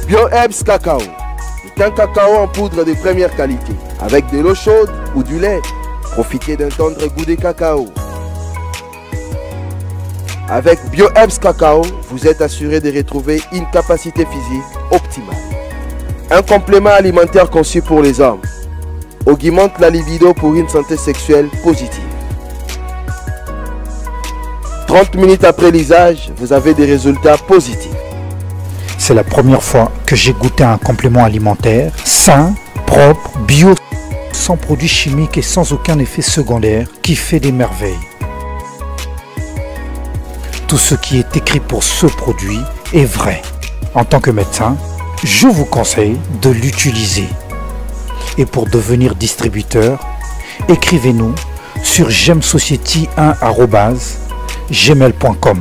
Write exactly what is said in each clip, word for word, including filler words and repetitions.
BioHerbs Cacao est un cacao en poudre de première qualité. Avec de l'eau chaude ou du lait, profitez d'un tendre goût de cacao. Avec BioHerbs Cacao, vous êtes assuré de retrouver une capacité physique optimale. Un complément alimentaire conçu pour les hommes augmente la libido pour une santé sexuelle positive. trente minutes après l'usage, vous avez des résultats positifs. C'est la première fois que j'ai goûté un complément alimentaire sain, propre, bio, sans produits chimiques et sans aucun effet secondaire qui fait des merveilles. Tout ce qui est écrit pour ce produit est vrai. En tant que médecin, je vous conseille de l'utiliser. Et pour devenir distributeur, écrivez-nous sur gemsociety un arobase gmail point com.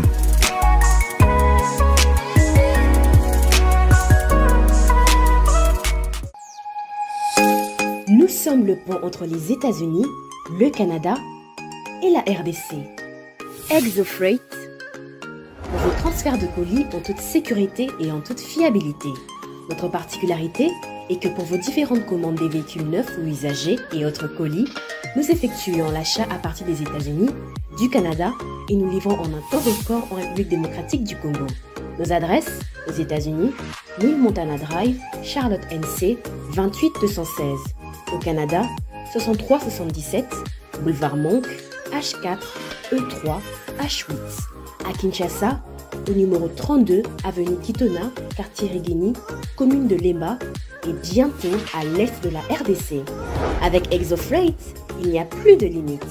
Nous sommes le pont entre les États-Unis, le Canada et la R D C. ExoFreight, pour vos transferts de colis en toute sécurité et en toute fiabilité. Notre particularité est que pour vos différentes commandes des véhicules neufs ou usagés et autres colis, nous effectuons l'achat à partir des États-Unis, du Canada et nous livrons en un temps record en République démocratique du Congo. Nos adresses aux États-Unis, mille Montana Drive, Charlotte N C, vingt-huit deux cent seize. Au Canada, soixante-trois soixante-dix-sept, boulevard Monk, H quatre, E trois, H huit. À Kinshasa, au numéro trente-deux, avenue Kitona, quartier Rigini, commune de Lemba, et bientôt à l'est de la R D C. Avec ExoFreight, il n'y a plus de limites.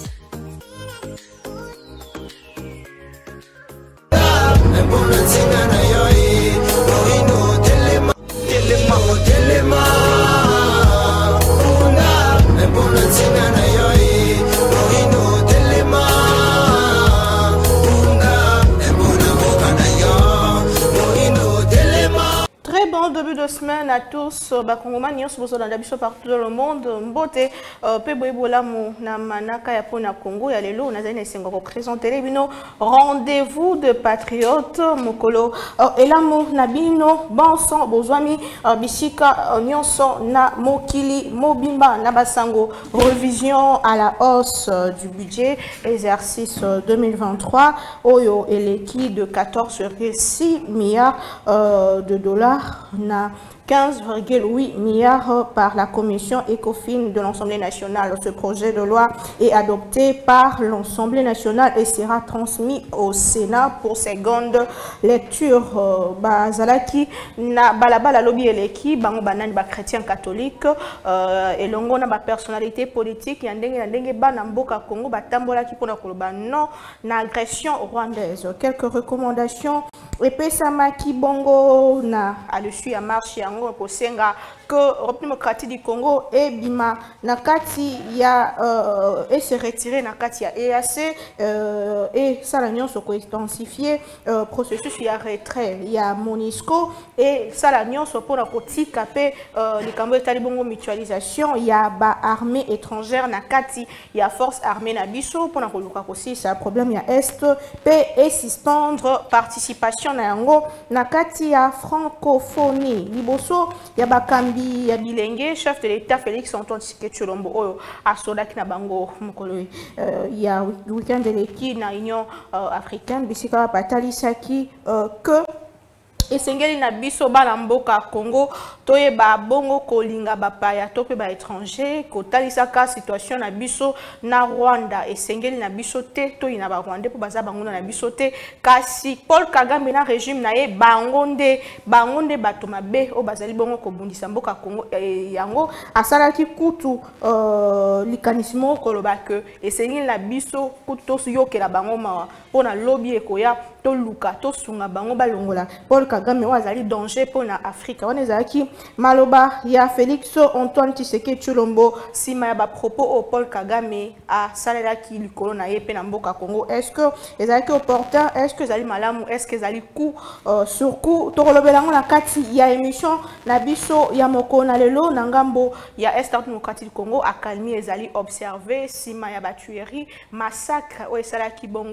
Début de semaine à tous, bakongomani nyonso bozolanda biso partout dans le monde. Mbote pe boyebola mo na manaka ya pona Congo ya lelo nazali na esengo ko présenter bino rendez-vous de patriotes mokolo elamo na bino bonso bozwami bisika nyonso na mokili mobimba na basango. Révision à la hausse du budget exercice deux mille vingt-trois oyo eleki de quatorze virgule six milliards de dollars na quinze virgule huit milliards par la commission ECOFIN de l'Assemblée nationale. Ce projet de loi est adopté par l'Assemblée nationale et sera transmis au Sénat pour seconde lecture. Bazalaki na balabala lobi eleki bango banani ba chrétien catholique et longo na ba personnalité politique ya ndenge na ndenge bana mboka Congo batambolaki pona koloba non na agression rwandaise. Quelques recommandations epesama ki bongo na à l'issue ya marche yango posenga que République démocratique du Congo et bima nakati ya euh, et se retirer nakati ya E A C euh, et ça la nyonso ko intensifier euh, processus ya retrait ya MONUSCO et ça la nyonso pour la kotika pe euh, likambo etali bongo mutualisation ya ba armée étrangère nakati ya force armée na biso pour na koluka aussi ça problème ya est pe et suspendre participation na yango nakati ya francophonie liboso ya bakambi ya bilenge chef de l'état Félix Antoine Tshisekedi Tshilombo oyo asodaki na bango mokolo ya week-end eleki na Union africaine bisika batalisaki que esengeli na biso bana mboka Congo toyeba bongo kolinga bapaya to pe ba étranger kotalisaka situation na biso na Rwanda esengeli na biso te to ina ba Rwanda po baza bango na biso te kasi Paul Kagame na régime na ye bangonde bangonde bato mabe o bazali bongo kobundisa mboka Congo e, yango asalaki kutu euh, likanisimo koloba ke esengeli na biso kutu yokela bango ma pona lobby ekoya to luka to sunga bango balongola Paul Kagame wazali danger pour na Afrique wana ezalaki maloba ya Félix Antoine Tshisekedi Tshilombo sima ya ba propos au Paul Kagame a salelaki likolo na ye pe na mboka Congo. Est-ce que ezalaki opportun, est-ce que ezali malamu, est-ce que ezali coup euh, sur coup to kolobelango na kati ya émission na biso ya moko na lelo na ngambo ya Est démocratique du Congo akalmi ezali observé sima ya ba tuerie massacre o esalaki bongo sans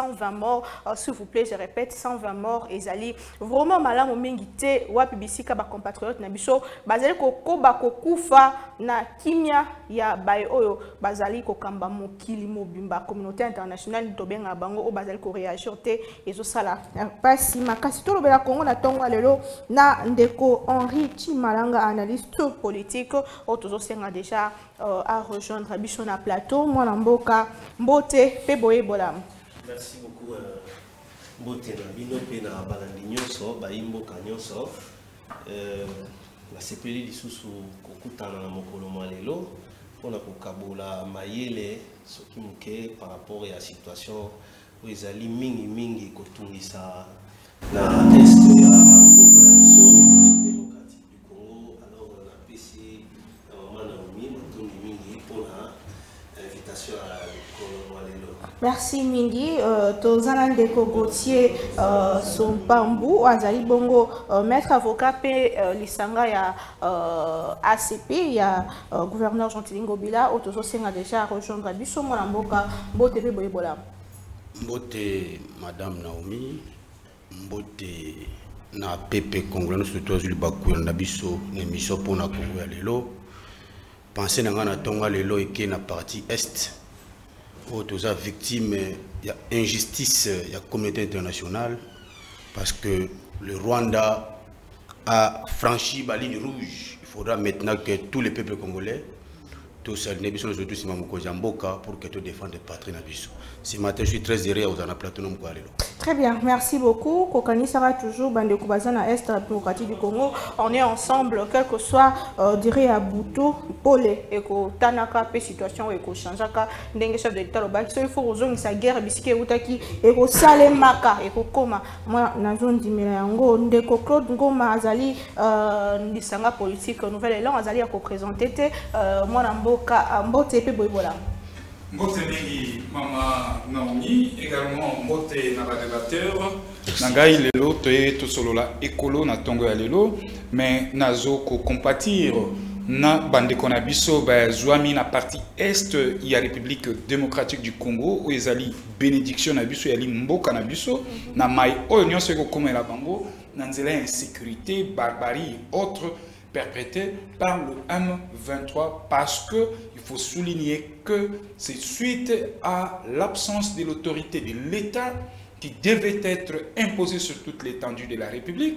cent vingt morts, euh, s'il vous plaît, je répète, cent vingt morts, ezali vraiment malamu mingi te wapi bisika ba compatriotes na biso bazali kokoba kokufa na kimia ya bae oyo bazali kokamba mokili mobimba communauté internationale tobenga bango o bazali ko réagir te ezo sala pasi makasi to lobela Congo na tongo lelo na ndeko Henri Chimalanga, analyste politique o tozo senga déjà euh, à rejoindre biso na plateau mwana mboka mbote pe boye bolam. Merci beaucoup mbote na bino pe na balandi nyonso ba imboka nyonso euh la sepeli lisusu kokutana na mokolo malelo pona kokabola mayele soki muke par rapport à la situation où ezali mingi mingi kotungisa na est ya mboka na biso démocratique du Congo. Alors on a pesi maman Naomi motondi mingi pona invitation à mokolo malelo. Merci mingi euh, tozana ndeko Gauthier euh, Sompambu azali bongo euh, maître avocat pe euh, lisanga ya euh, A C P ya euh, gouverneur Jean-Tilingo Bila otozo senga déjà rejoindre biso mona mboka mbote pe boyebola. Mbote madame Naomi mbote na pepe congolais surtout azuli bakuyanda biso na émission pona Congo ya lelo penser na ngana tonga lelo eke na partie est où tous les victimes il y a injustice il y a communauté internationale parce que le Rwanda a franchi la ligne rouge. Il faudra maintenant que tous les peuples congolais tous les surtout si pour que tu défendes les patries nabiso. Ce matin je suis très heureux aux ana plateau nom kwa lelo. Très bien, merci beaucoup. Kokani sera toujours bande kubazana est démocratique du Congo. On est ensemble, quel que soit euh, dirait à Boutou, Polé et ko tanaka pe situation et ko changeaka ndenge chef de l'état lobaki. So il faut ozongi sa guerre bisike utaki et ko salemaka et ko koma moi na zone dimela yango ndeko Claude Ngoma azali euh ndisanga politique nouvelle élan azali à ko présenter te euh, moi na mboka mbote pe boyebola. Mbote mingi Mama Naomi, également mbote na ba débatteur nangai lelo toye to solola ekolo na tongo ya lelo mais nazo ko compatir na bande kona biso ba zwami na partie est ya République démocratique du Congo où ezali bénédiction na biso yali mboka na biso na mai oyo nyonso ko komela bango na nzela insécurité barbarie autres perpétrés par le M vingt-trois parce que il faut souligner que c'est suite à l'absence de l'autorité de l'État qui devait être imposée sur toute l'étendue de la République.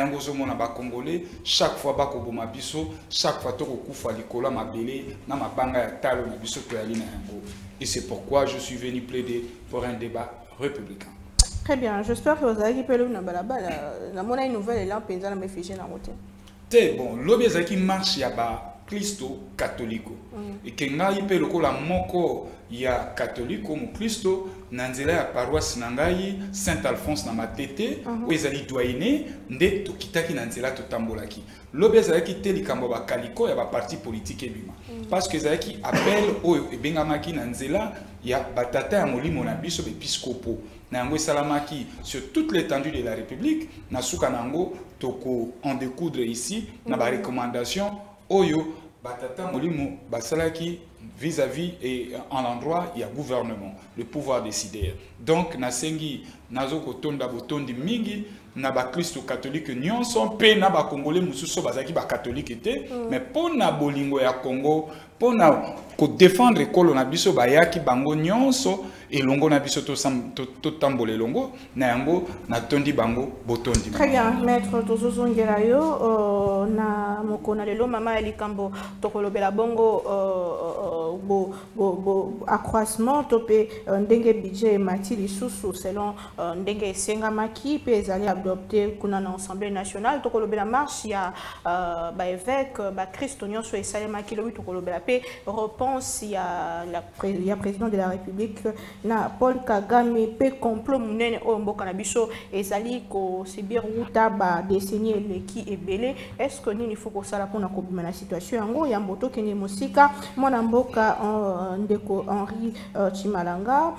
Congolais, chaque fois bakoboma biso, chaque fois toko kufa likola mabele na mabanga ya talo na biso to yali na yango. Et c'est pourquoi je suis venu plaider pour un débat républicain. Très bien, j'espère que vous avez pelu na balabala na mona une nouvelle là penza na me figé na moté. Te bon, l'objet qui marche ya ba Christo catholique et que ngai pe lokola moko ya catholique mu Christo nanzela ya paroisse nangai Saint Alphonse na Matete où ezali doyené nde to kitaki nanzela to tambolaki l'objet ezali te likambo ba kaliko ya ba parti politique ebima parce que ezali ki appel oyo ebengamaki nanzela ya batata ya molimo na biso episcopo na yango esalamaki sur toute l'étendue de la République na suka nango toko en découdre ici na ba recommandation oyo batata molimo basalaki vis-à-vis et en l'endroit il y a gouvernement le pouvoir décider donc nasengi nazo kotonda botondi mingi na ba Christo catholique nyonso pe na ba congolais mususu bazaki ba catholique était mais pour na bolingo ya Congo pour na ko défendre ekolo na biso bayaki bango nyonso elongo na biso to to tambole longo na yango na tondi bango botondi. Très bien, maître Tozozo Ngelayo euh, na mokona lelo mama elikambo tokolobela bongo euh, bo bo bo accroissement topé ndenge budget mati lisusu selon ndenge senga maki pe ezali adopté kuna na Assemblée nationale tokolobela marche ya euh, ba évêque ba Christo nyonso esalema ki lobi tokolobela pe réponse ya la ya président de la République na Paul Kagame pe complot munene o mboka na biso ezali ko sibir wuta ba décennie leki ebele est-ce que nini faut ko sala pona ko bima na situation yango ya mboto kene mosika mona mboka ndeko Henri Chimalanga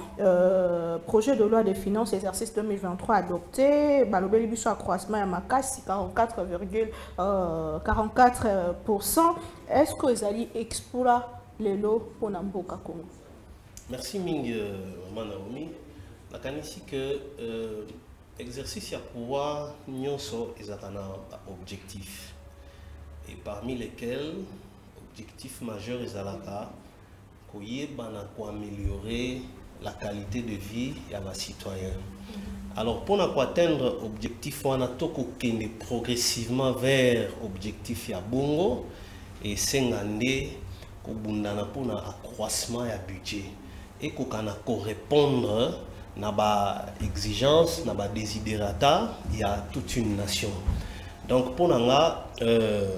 projet de loi de finances exercice deux mille vingt-trois adopté balobeli biso accroissement ya makasi quarante-quatre virgule quarante-quatre pour cent est-ce que ezali explora lelo pona mboka Congo. Merci Ming Maman Naomi. La canisse que euh, exercice à pouvoir nyonso et objectif et parmi lesquels objectif majeur est alaka pour améliorer la qualité de vie à la citoyen. Alors pour atteindre l'objectif, on a progressivement vers l'objectif ya bongo et sengande pour accroissement ya budget et qu'on répondre na ba exigence, na ba desiderata, il y a toute une nation. Donc pour nga euh,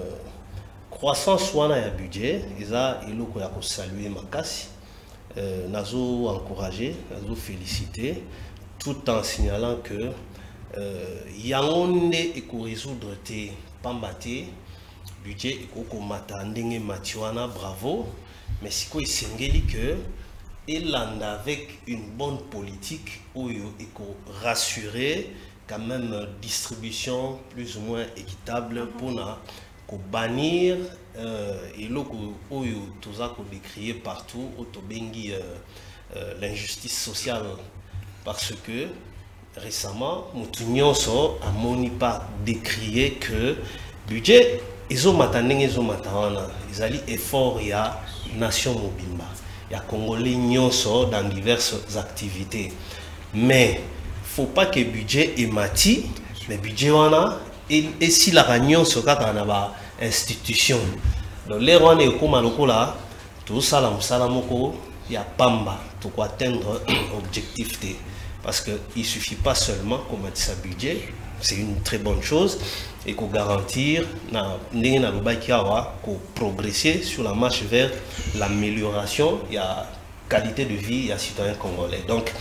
croissance wana ya budget, eza eloko ya ko saluer makasi, euh, nazo encourager, nazo féliciter, tout en signalant que euh, yangonde et ko résoudre te pambate budget et ko komata ndenge matiwana bravo, mais siko isengeli que et avec une bonne politique où il faut rassurer quand même distribution plus ou moins équitable pour pour bannir euh, et là où tout ça qu'on décrier partout au tobengi l'injustice sociale parce que récemment Moutounion so a moni pas décrier que budget ils ont mataneng ils ont matana ils allaient effort il y a nation mobimba. Il y a Congolais nyonso dans diverses activités. Mais il ne faut pas que le budget est mati, mais le budget wana et si la réunion sur une institution. Donc les rwanda est comme lokola tout ça la salamoko il y a pamba pour atteindre l'objectif parce que il suffit pas seulement qu'on mette sa budget, c'est une très bonne chose et qu'on garantir na ndenge na lobakiawa qu'on progresser sur la marche vers l'amélioration il y a qualité de vie il y a citoyens congolais. Donc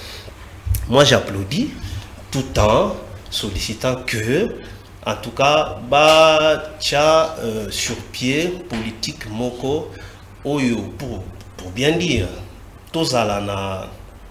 moi j'applaudis tout en sollicitant que en tout cas bah tcha euh, sur pied politique moko oyo pour pour bien dire tous à la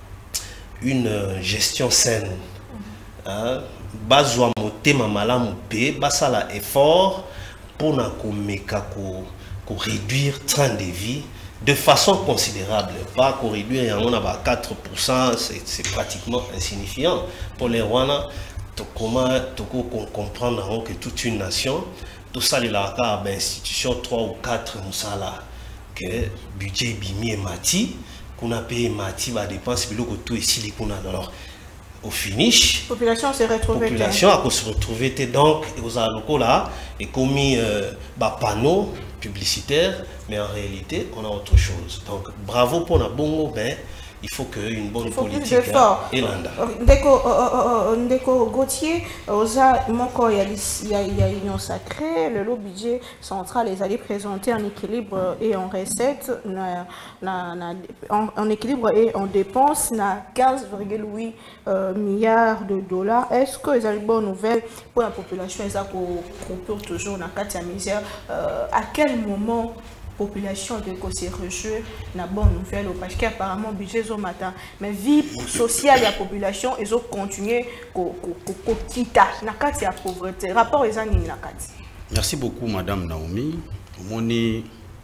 une gestion saine hein? Bazwa motema malamu pe basala effort pour na komeka ko ko réduire train de vie de façon considérable, pas qu'on réduire on a quatre pour cent, c'est pratiquement insignifiant pour les Rwandais. Comment comprendre que toute une nation tout ça les la institution trois ou quatre musala que budget bimi et mati qu'on a payé mati va dépense biloko tout ici les qu'on a alors au finish, la population s'est retrouvée. La population a se retrouvé donc aux alocaux là et commis euh, bah, panneaux publicitaires, mais en réalité on a autre chose. Donc bravo pour la bongo, mais il faut qu'une bonne politique et l'anda. Ndeko Ndeko Gauthier, oza moko il y a il y a union sacrée, le lot budget central les allés présenter en équilibre et en recettes, na, na, na, en, en équilibre et en dépenses, na quinze virgule huit euh, milliards de dollars. Est-ce que les allées bonnes nouvelles pour la population ils ont toujours dans quatre misère? Euh, à quel moment population de ces rejeux na bonne nouvelle parce qu'apparemment budget au matin mais vie sociale la population ils ont continué ko ko kita na kati ya pauvreté rapport les années na kati. Merci beaucoup madame Naomi moni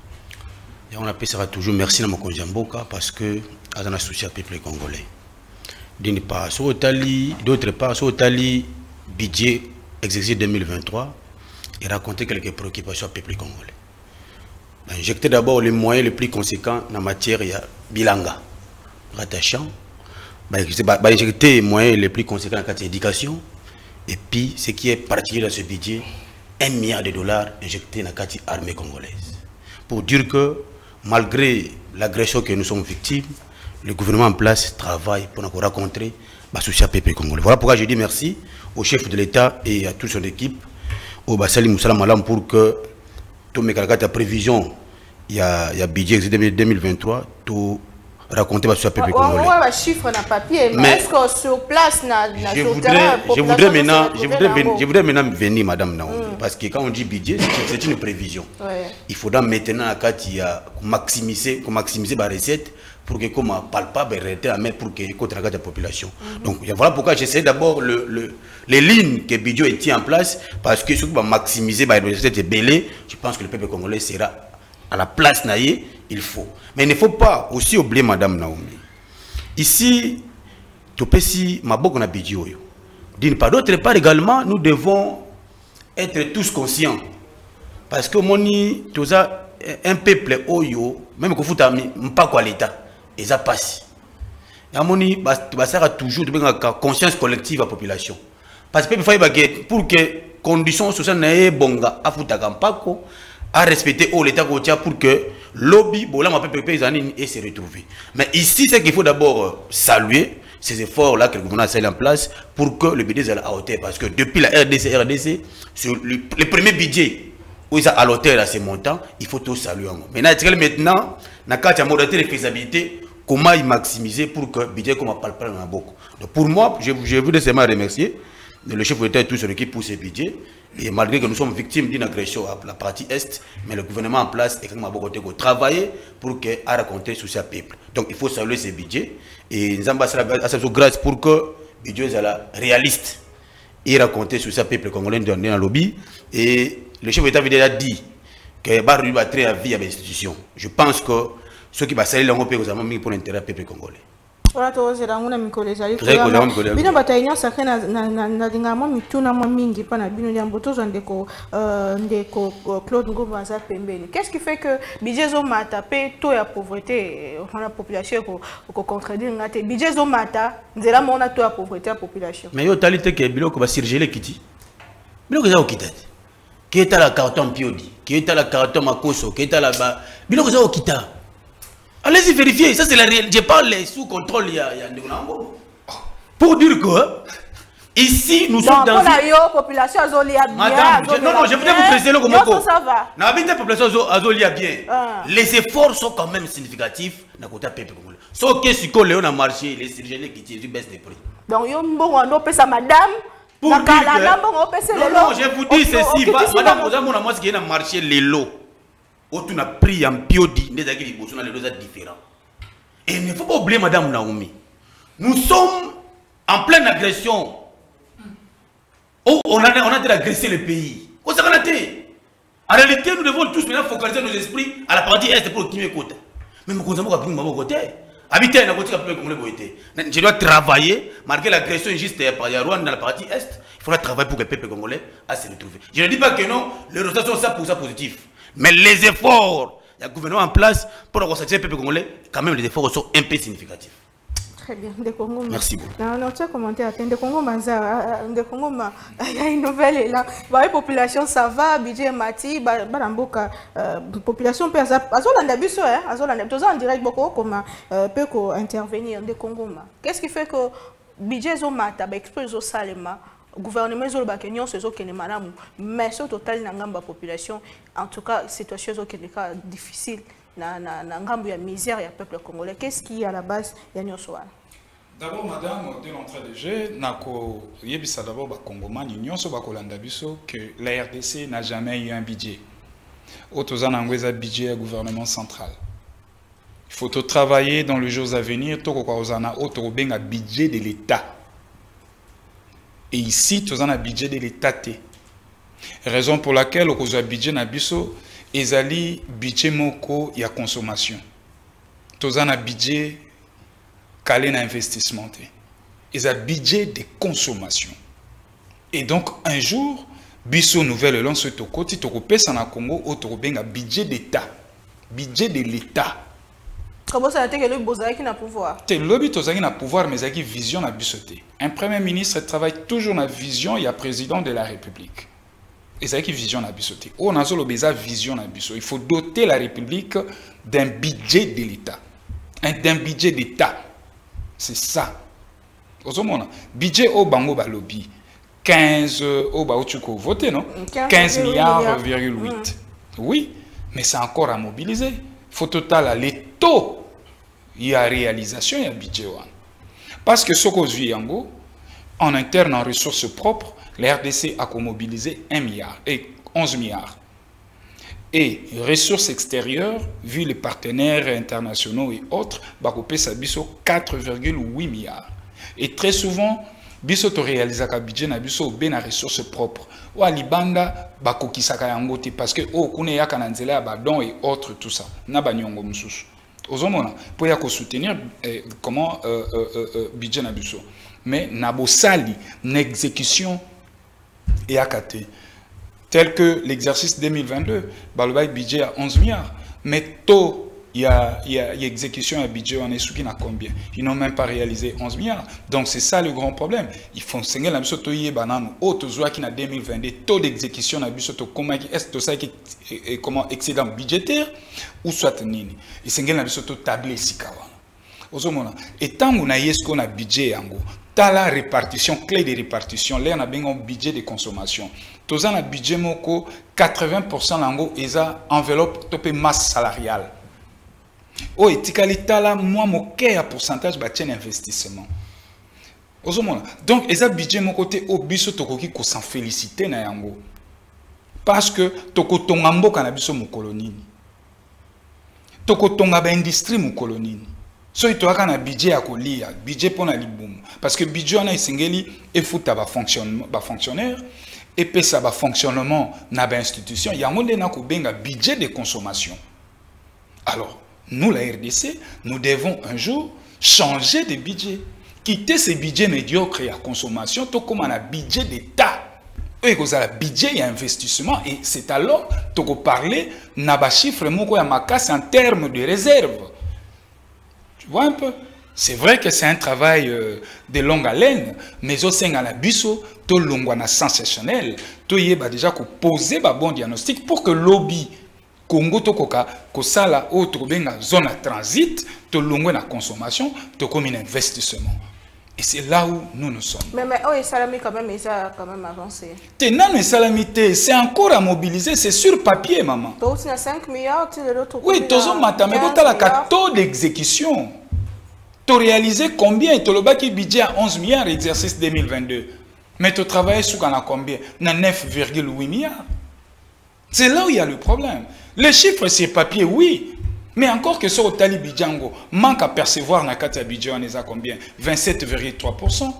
et on appellera toujours merci na mokonzi mboka parce que azana souci à peuple congolais d'une part sur Otali d'autre part sur Otali budget exercice deux mille vingt-trois et raconter quelques préoccupations au peuple congolais. Injecter d'abord les moyens les plus conséquents en matière de bilanga rattachant, injecter les moyens les plus conséquents en l'éducation et puis ce qui est particulier dans ce budget, un milliard de dollars injectés dans l'armée congolaise. Pour dire que malgré l'agression que nous sommes victimes, le gouvernement en place travaille pour nous rencontrer le souci à peuple congolais. Voilà pourquoi je dis merci au chef de l'État et à toute son équipe, au Bassali Moussala Malam pour que tout mes calculs prévision il y a il y a budget deux mille vingt-trois tout raconter sur le peuple congolais. Ouais, ouais, chiffre na papier mais est-ce que sur place na na je voudrais je voudrais maintenant je voudrais je voudrais maintenant venir madame Naomi mm. parce que quand on dit budget c'est une prévision. Ouais. Il faudra maintenant à il y a maximiser maximiser la recette pour que comme palpable réalité à mettre pour que contre la population. Mm -hmm. Donc voilà pourquoi j'essaie d'abord le, le les lignes que budget tient en place parce que ce qui va maximiser la recette belé, je pense que le peuple congolais sera à la place naïe, il faut. Mais il ne faut pas aussi oublier madame Naomi. Ici topesi maboko na budget oyo. D'une part, d'autre part également, nous devons être tous conscients. Parce que moni toza un peuple oyo, même que futa pas quoi l'état, et ça passe. Et moni basara toujours de conscience collective à la population. Parce que pour que conditions sociales n'aient bonga à futa kampako, à respecter l'état pour que lobby bola ma peuple paysanne et se retrouver. Mais ici c'est qu'il faut d'abord saluer ces efforts là que le gouvernement a mis en place pour que le budget soit à hauteur, parce que depuis la R D C R D C sur le, le premier budget où ils sont à l'auteur à ces montants, il faut tout saluer. Maintenant, maintenant, dans le modalité de faisabilité, comment y maximiser pour que le budget comme parle pas dans beaucoup. Donc pour moi, je, je voudrais seulement remercier le chef de l'État et tout sur l'équipe pour ce budget. Et malgré que nous sommes victimes d'une agression à la partie Est, mais le gouvernement en place est quand même beaucoup de travailler pour que à raconter sur ce peuple. Donc il faut saluer ce budget et nous avons grâce pour que le budget soit réaliste et raconter sur ce peuple congolais dans le lobby. Et le chef de l'État a dit que Barry va très à vie à l'institution. Je pense que ceux qui vont saluer l'Europe ont mis pour l'intérêt du peuple congolais. Voilà, tu vois, nguna mikolo ezali koyama bino batayinya sakhe na na na dingamo mituna mo mingi pa na bino nyambo to ndeko ndeko Claude Ngoma za pembeni. Qu'est-ce qui fait que budget zo mata pe to ya pauvreté on la population ko ko contredire ngate budget zo mata nzela mona to ya pauvreté la population. Mais yo talite ke biloko ba surgeler kiti. Biloko za okitati. Qui est à la carton piodi, qui est à la carton makoso, qui est à la ba biloko za okita. Allez-y vérifier, ça c'est la réalité. Je parle sous contrôle, il y a, il y a pour dire que ici nous sommes dans une population azolia bien. Madame, je, non, non, je voudrais vous préciser le comment ça va. La population azolia bien. Ah. Les efforts sont quand même significatifs dans le côté peuple congolais. Sauf que si Léon a marché, les Syriens qui tirent baisse des prix. Donc yo mbongo ndo pesa madame. Pour dire que non, non, je vous dis ceci, madame, vous avez moi ce qui est dans le marché les lots. On a pris un piodi, les agriculteurs sont différents. Et il ne faut pas oublier, madame Naomi, nous sommes en pleine agression. Oh, on a, on a agressé le pays. En réalité, nous devons tous maintenant focaliser nos esprits à la partie est pour le côté. Mais nous avons pas pris côté. Habiter dans le côté. Je dois travailler, malgré l'agression injuste par Rwanda dans la partie est. Il faudra travailler pour que le peuple congolais a se retrouver. Je ne dis pas que non, les résultats sont ça pour ça positif. Mais les efforts, il y a un gouvernement en place pour constater le peuple congolais, quand même les efforts sont un peu significatifs. Très bien. Merci beaucoup. Non, non, tu as commenté à de Congo, de Congo, il y a une nouvelle là. La population, ça va, budget mati, baramboka, population peut azola ndabiso, hein, azola ndabiso en direct beaucoup comme peut intervenir de Congo. Qu'est-ce qui fait que budget zo mata, ba exprès zo salema. Gouvernement zo ba kenyon sezo kene malamu mais au total na ngamba population en tout cas situation zo kene ka difficile na na na ngambu ya misère ya peuple congolais. Qu'est-ce qui est à la base ya nyonso wana? D'abord madame de l'entrée de jeu nako yebisa d'abord ba congomani nyonso ba kolanda biso que la R D C n'a jamais eu un budget. Otozana ngweza budget ya gouvernement central. Il faut tout travailler dans les jours à venir to ko kozana auto benga budget de l'État. Et ici, tu as un budget de l'État. Raison pour laquelle, au cause budget nabiso, ezali budget moko ya consommation. Tu as un budget calé na investissement. Et un budget de consommation. Et donc, un jour, biso nouvelle lance to koti to kopesa na Congo auto benga budget d'État. Budget de l'État. Comment ça a été que le Bozaki n'a pouvoir? Le lobby Tozaki n'a pouvoir, mais il y a vision à bisoter. Un premier ministre travaille toujours dans la vision, il y a président de la République. Et c'est qui vision à bisoter. On a solo besoin vision à bisoter. Il faut doter la République d'un budget de l'État. D'un budget d'État. C'est ça. Budget au Bango Balobi. quinze au Baochuko voté, non? quinze milliards, virgule huit. Oui, mais c'est encore à mobiliser. Il faut total aller tôt. Il y a réalisation, il y a budget. Parce que ce qu'on vit en interne, en ressources propres, la R D C a mobilisé un milliard et onze milliards. Et ressources extérieures, vu les partenaires internationaux et autres, bakopé sa biso quatre virgule huit milliards. Et très souvent, biso to réalisa ka budget na biso ben na ressources propres. Ou à libanda bakokisaka yango te parce que o kune yaka na nzela ba don et autres tout ça. Na ba nyongo mususu. ozomona pour ya ko soutenir eh, comment euh, euh, euh, budget na biso mais nabosali n'exécution et akate tel que l'exercice deux mille vingt-deux baloba budget à onze milliards mais tôt il y a il y a, y a exécution à budget on est sous qui n'a combien ils n'ont même pas réalisé onze milliards donc c'est ça le grand problème il faut enseigner la biso to yé banane auto zoa qui na deux mille vingt-deux taux d'exécution na biso to comment est to ça qui et comment excédent budgétaire ou soit nini et c'est la biso to tabler sikawa ozomona et tant on a yesko na budget yango ta la répartition clé de répartition là on a bien un budget de consommation tous un budget moko quatre-vingts pour cent lango eza enveloppe topé masse salariale. Oh, et tikalita là, moi, mon quel pourcentage va tien investissement. Donc, et ça budget mon côté au biso tokoki ko s'en féliciter na yango. Parce que toko tongambo kanabiso mo colonie. Toko tonga ba industrie mo colonie. So ito aka na budget ya kolia, budget pona libumu. Parce que budget on a isengeli et futa ba fonctionnement, ba fonctionnaire et puis ça ba fonctionnement na ba institution. Yango nde na ko benga budget de consommation. Alors nous, la R D C, nous devons un jour changer de budget. Quitter ces budgets médiocres et à consommation, tout comme on a budget d'État. Et vous avez un budget et investissement. Et c'est alors que vous parlez, n'a chiffre en termes de réserve. Tu vois un peu? C'est vrai que c'est un travail euh, de longue haleine, mais au sein de la biso, tout le monde est sensationnel. Tout y est déjà poser un bon diagnostic pour que le lobby Congo tokoka kosala autre benga zone à transit to longo na consommation to comme un investissement et c'est là où nous nous sommes mais mais oh et salami quand même ça quand même avancé tenant les salamité c'est encore à mobiliser c'est sur papier maman to aussi na cinq milliards tu l'autre oui tozo matame ko tala ka taux d'exécution to réaliser combien et to le baki budget à onze milliards exercice deux mille vingt-deux mais to travailler sur kana combien na neuf virgule huit milliards. C'est là où il y a le problème. Les chiffres, c'est papier, oui. Mais encore que ce au Tali Bidjango manque à percevoir dans Kata Bidjan, on est à combien? vingt-sept virgule trois pour cent.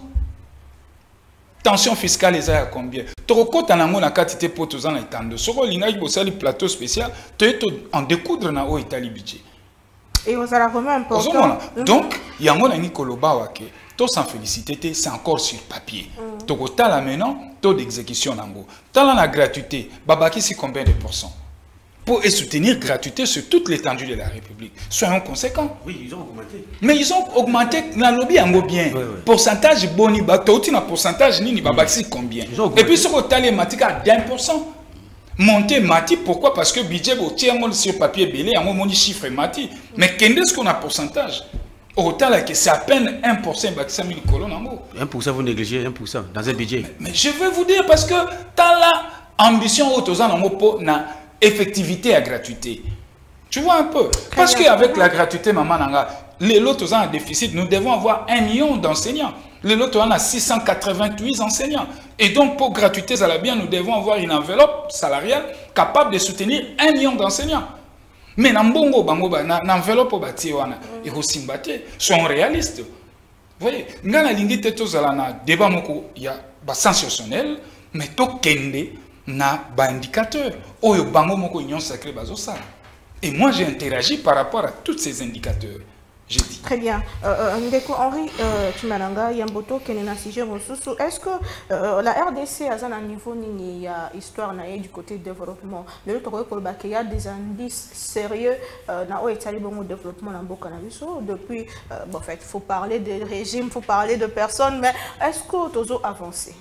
Tension fiscale, est à combien? Toroko Tanango na Katite Potozan et Tando. Soro Linga, il y a plateau spécial. Tu es en découdre dans au Italie Bidjan. Et on s'en vraiment important. Donc, il y a un mot Koloba Wake. Tout sans féliciter, c'est encore sur papier. Toko Tala maintenant, taux d'exécution nango. Tala la gratuité, Babaki c'est combien de pourcents? Pour soutenir gratuité sur toute l'étendue de la République. Soyons conséquents. Oui, ils ont augmenté. Mais ils ont augmenté, la lobby en bien. Oui, oui. Pourcentage boni, tu as pourcentage ni Babaki c'est combien? Et puis sur le Tala Matika d'un pour cent. Monter Mati, pourquoi? Parce que budget tient sur papier belé, à mon chiffre Mati. Mais quel est-ce qu'on a pourcentage? Autant que c'est à peine un pour cent de cinq mille colonnes en haut. un pour cent vous négligez un pour cent dans un budget. Mais, mais je veux vous dire parce que tu as l'ambition pour la effectivité à gratuité. Tu vois un peu? Parce qu'avec la gratuité, maman Nanga, les lots en déficit, nous devons avoir un million d'enseignants. Les lots en a six cent quatre-vingt-huit enseignants. Et donc pour gratuité, ça la bien, nous devons avoir une enveloppe salariale capable de soutenir un million d'enseignants. Mais dans bongo bango ba na enveloppe bati wana et aussi mbate sont réalistes. Vous voyez, ngana lingi teto zala na débat moko ya ba sensationnel mais to kende na ba indicateur oyo bango moko union sacrée bazo ça. Et moi j'ai interagi par rapport à tous ces indicateurs. J'ai dit. Très bien. Euh, Ndeko Henri Chimalanga, Yamboto, Kenena Sige Rosusu, est-ce que euh, la R D C a un niveau ni y a histoire du côté développement? De l'autre côté, il y a des indices sérieux dans le développement depuis. Bon, en fait, il faut parler de régime, il faut parler de personnes, mais est-ce que tu as avancé?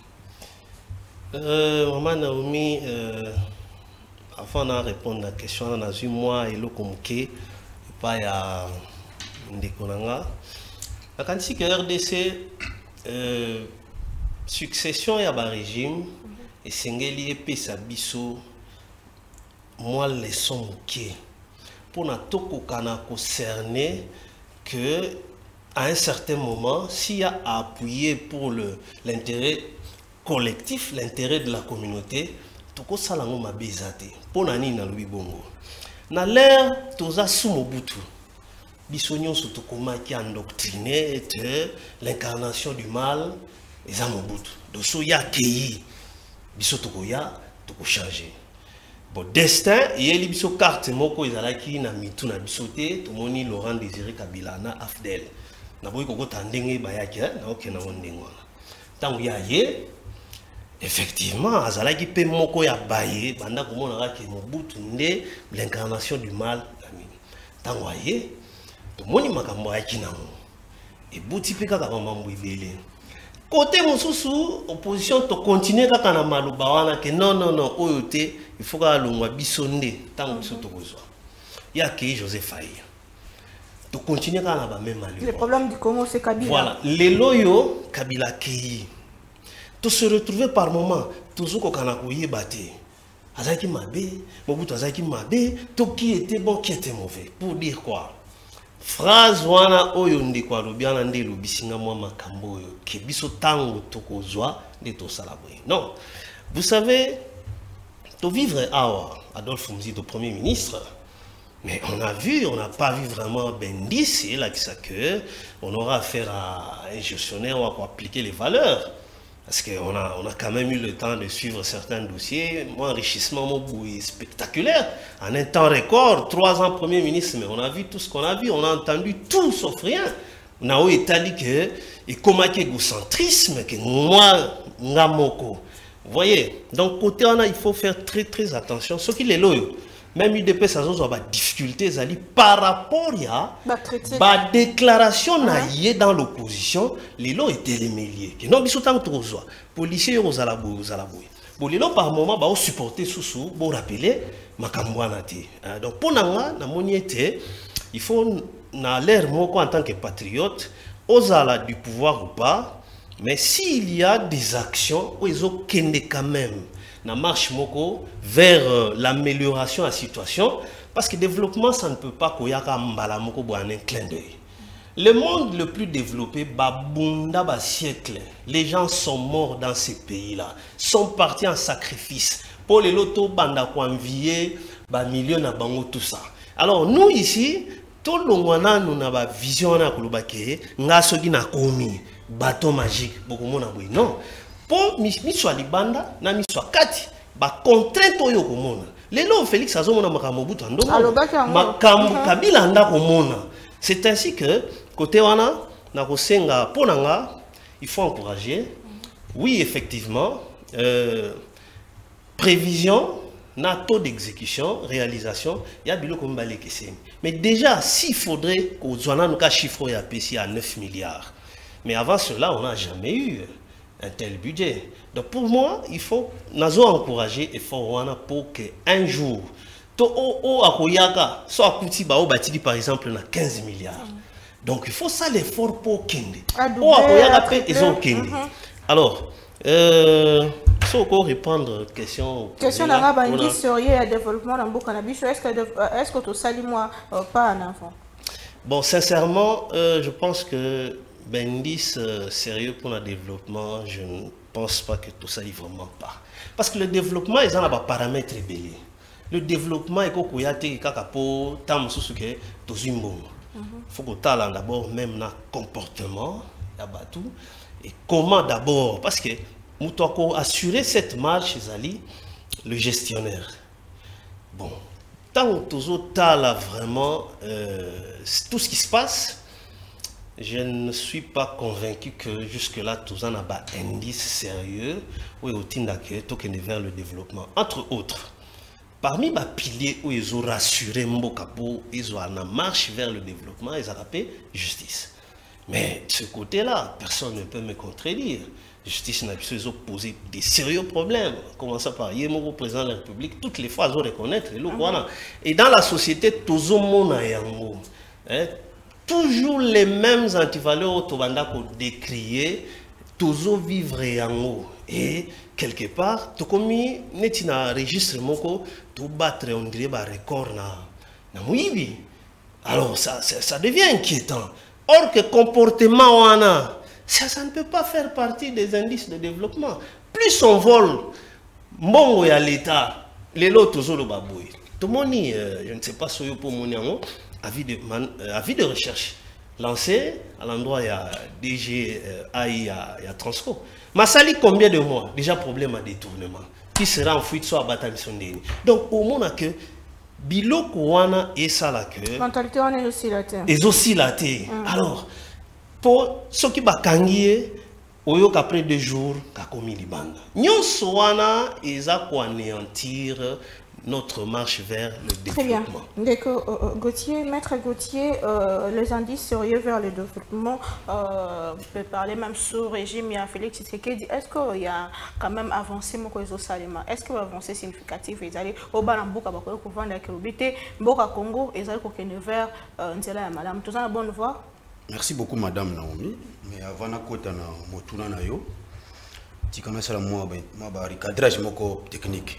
euh, Maman Naomi, euh, avant de répondre à la question, on a vu moi et le communiqué, pas à Ndekonanga. La quantité que R D C euh, succession et à régime et singeli et pesa biso moi les sont ok pour na toko kana concerné que à un certain moment s'il y a à appuyer pour le l'intérêt collectif, l'intérêt de la communauté, toko salango mabezate pour nani na lui bongo na l'ère toza sous Mobutu. Bisognon surtout comment qui endoctriné de l'incarnation du mal et à Mobutu. Donc so ya kei biso toko ya toko changer. Bon, destin, il y a une carte moko ezalaki na mitu na bisoté, tout moni Laurent Désiré Kabila na Afdel. Na boy koko tandenge bayaki na okena wondengo. Tango ya ye effectivement azalaki pe moko ya baye banda komona ka Mobutu nde l'incarnation du mal. Tango ye tout moni makambo ayaki nango. Et bouti pe kaka mambo ibele. Côté mosusu opposition to continuer kaka na maloba wana que non non non oyote il faut ka longwa bisonde tango biso to kozwa. Ya ke Joseph Faye. To continuer kaka na ba même maloba. Le problème du Congo c'est Kabila. Voilà, les loyo Kabila kei. To se retrouver par moment toujours ko kana ko yebate. Azaki mabe, Mobutu azaki mabe, to qui était bon qui était mauvais. Pour dire quoi? Phrase wana oyo ndeko alobiana nde lobisinga mwa makambo oyo ke biso tango tokozwa nde tosala boye. Non. Vous savez, to vivre awa Adolphe Muzito premier ministre, mais on a vu, on n'a pas vu vraiment Bendis et là qui ça que on aura affaire à un gestionnaire ou à appliquer les valeurs. Parce qu'on a, on a quand même eu le temps de suivre certains dossiers. Moi, enrichissement est spectaculaire. En un temps record, trois ans Premier ministre, mais on a vu tout ce qu'on a vu. On a entendu tout sauf rien. On a eu établi que, et comment qu'il y a égocentrisme, que moi, Ngamoko. Vous voyez? Donc, côté on a, il faut faire très très attention. Ce qui est là, même U D P, ça a des difficultés par rapport à la déclaration naïe dans l'opposition, les lots étaient les méliers. Non, ils sont en trop joie. Policiers, ils ont la bouille, ils ont la bouille. Bon, les lots par moment, ils ont supporté sous-sous, ils ont rappelé, donc, pour nous, il faut, dans l'air, en tant que patriote, aux ala du pouvoir ou pas, mais s'il y a des actions, ils ont quand même. Na marche moko vers euh, l'amélioration de la situation parce que le développement ça ne peut pas koyaka mbala moko bo un clin d'œil. Le monde le plus développé babunda ba siècle. Les gens sont morts dans ces pays-là, sont partis en sacrifice pour les loto banda ko envier ba millions na bango tout ça. Alors nous ici tout le monde nous na ba vision na kolobake nga soki na komi bateau magique beaucoup mona boy non. Pour miswa libanda na miswa kati ba contrainte oyo komona lelo Félix azomona makambo Mobutu ndo makambo Kabila nda komona. C'est ainsi que côté wana na kosenga ponanga il faut encourager oui effectivement euh, prévision na taux d'exécution réalisation ya biloko mbale keseni mais déjà s'il faudrait ko zwana nuka chiffre ya P C à neuf milliards mais avant cela on n'a jamais eu un tel budget. Donc pour moi, il faut nous encourager et pour qu'un jour, to o akoyaka soit kuti ba o batili par exemple na quinze milliards. Donc il faut ça l'effort pour kende. O akoyaka pe ils ont kende. Alors euh faut encore répondre question question d'arabe indi sur le développement dans beaucoup cannabis est-ce que est-ce que tout ça moi pas un enfant. Bon sincèrement euh, je pense que Bendis, euh, sérieux pour le développement, je ne pense pas que tout ça y vraiment pas. Parce que le développement, ils ont des paramètres belés. Le développement, il faut qu'il y ait des paramètres il faut que d'abord même dans comportement, et comment d'abord, parce que nous devons assurer cette marche, le gestionnaire. Bon, tant que nous avons vraiment euh, tout ce qui se passe, je ne suis pas convaincu que jusque-là, tout ça n'a pas indice sérieux où il vers le développement. Entre autres, parmi les piliers où ils ont rassuré Mbokapo, ils ont en marche vers le développement, ils ont rappelé justice. Mais de ce côté-là, personne ne peut me contredire. Justice n'a pas posé des sérieux problèmes. Commençant par Yemoro, président de la République, toutes les fois, ils ont reconnaître. Et dans la société, tout le monde a yango. Toujours les mêmes antivaleurs autobanda qu'on décrié, toujours vivre en haut. Et quelque part, tout comme n'est un registre moko, tout battre on dirait un record na na mouibi. Alors ça, ça, ça devient inquiétant. Or que comportement on a, ça, ça ne peut pas faire partie des indices de développement. Plus on vole, bon à l'État, les lots toujours le babouille. Tout le monde, euh, je ne sais pas si pour mon yango. Avis de, man, euh, avis de recherche lancé à l'endroit il y a D G euh, A I, il y a, il y a Transco. Massali, combien de mois? Déjà problème à détournement. qui sera en fuite soit abattu sondeni. Donc au moment que biloko wana et ça la que mentalité on est aussi là et aussi la té. Alors pour ceux qui bakangie oyo qu'après deux jours ka komi libanda. Nyonso wana eza ko anéantir notre marche vers le développement. Très bien. D'accord, euh, Gauthier, maître Gauthier, euh, les indices sérieux vers le développement, euh, vous pouvez parler même sous régime, il y a Félix Tshisekedi. Est-ce qu'il y a quand même avancé mon réseau Salima? Est-ce qu'il y a avancé significatif? Ils allaient au Balamboka, au vendre avec Robité, Boka Congo, ils allaient vers Nzela et Madame. Tout ça, la bonne voie? Merci beaucoup, Madame Naomi. Mais avant de côté na motuna na yo, tu commences à la moi, ma bari cadrage moko technique.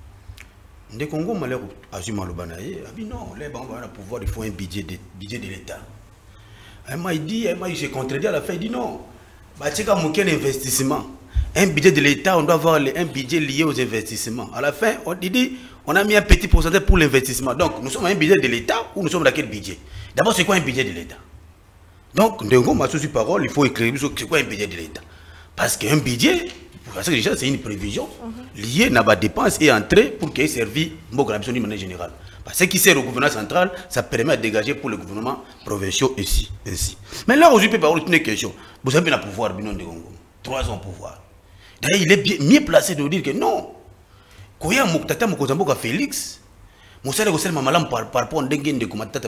Des Congo malheur azuma lobanaye, ah non, les banques vont pouvoir il faut un budget de budget de l'État. Elle m'a dit, elle m'a dit, j'ai contredit à la fin, il dit non. Bah tu as manqué l'investissement. Un budget de l'État, on doit avoir un budget lié aux investissements. À la fin, on dit, on a mis un petit pourcentage pour l'investissement. Donc nous sommes un budget de l'État ou nous sommes dans quel budget? D'abord, c'est quoi un budget de l'État? Donc, de ma sous parole, il faut écrire c'est quoi un budget de l'État. Parce qu'un budget, parce que déjà c'est une prévision liée à la dépense et entrée pour qu'il y ait servi de manière générale. Parce que ce qui sert au gouvernement central, ça permet de dégager pour le gouvernement provincial ici. ici. Mais là, aujourd'hui, par une question. Vous avez un pouvoir, Binon de Congo. Trois ans pouvoir. D'ailleurs, il est bien, mieux placé de dire que non. Quand il y a un Félix, je sais que c'est par rapport à un de Komatata,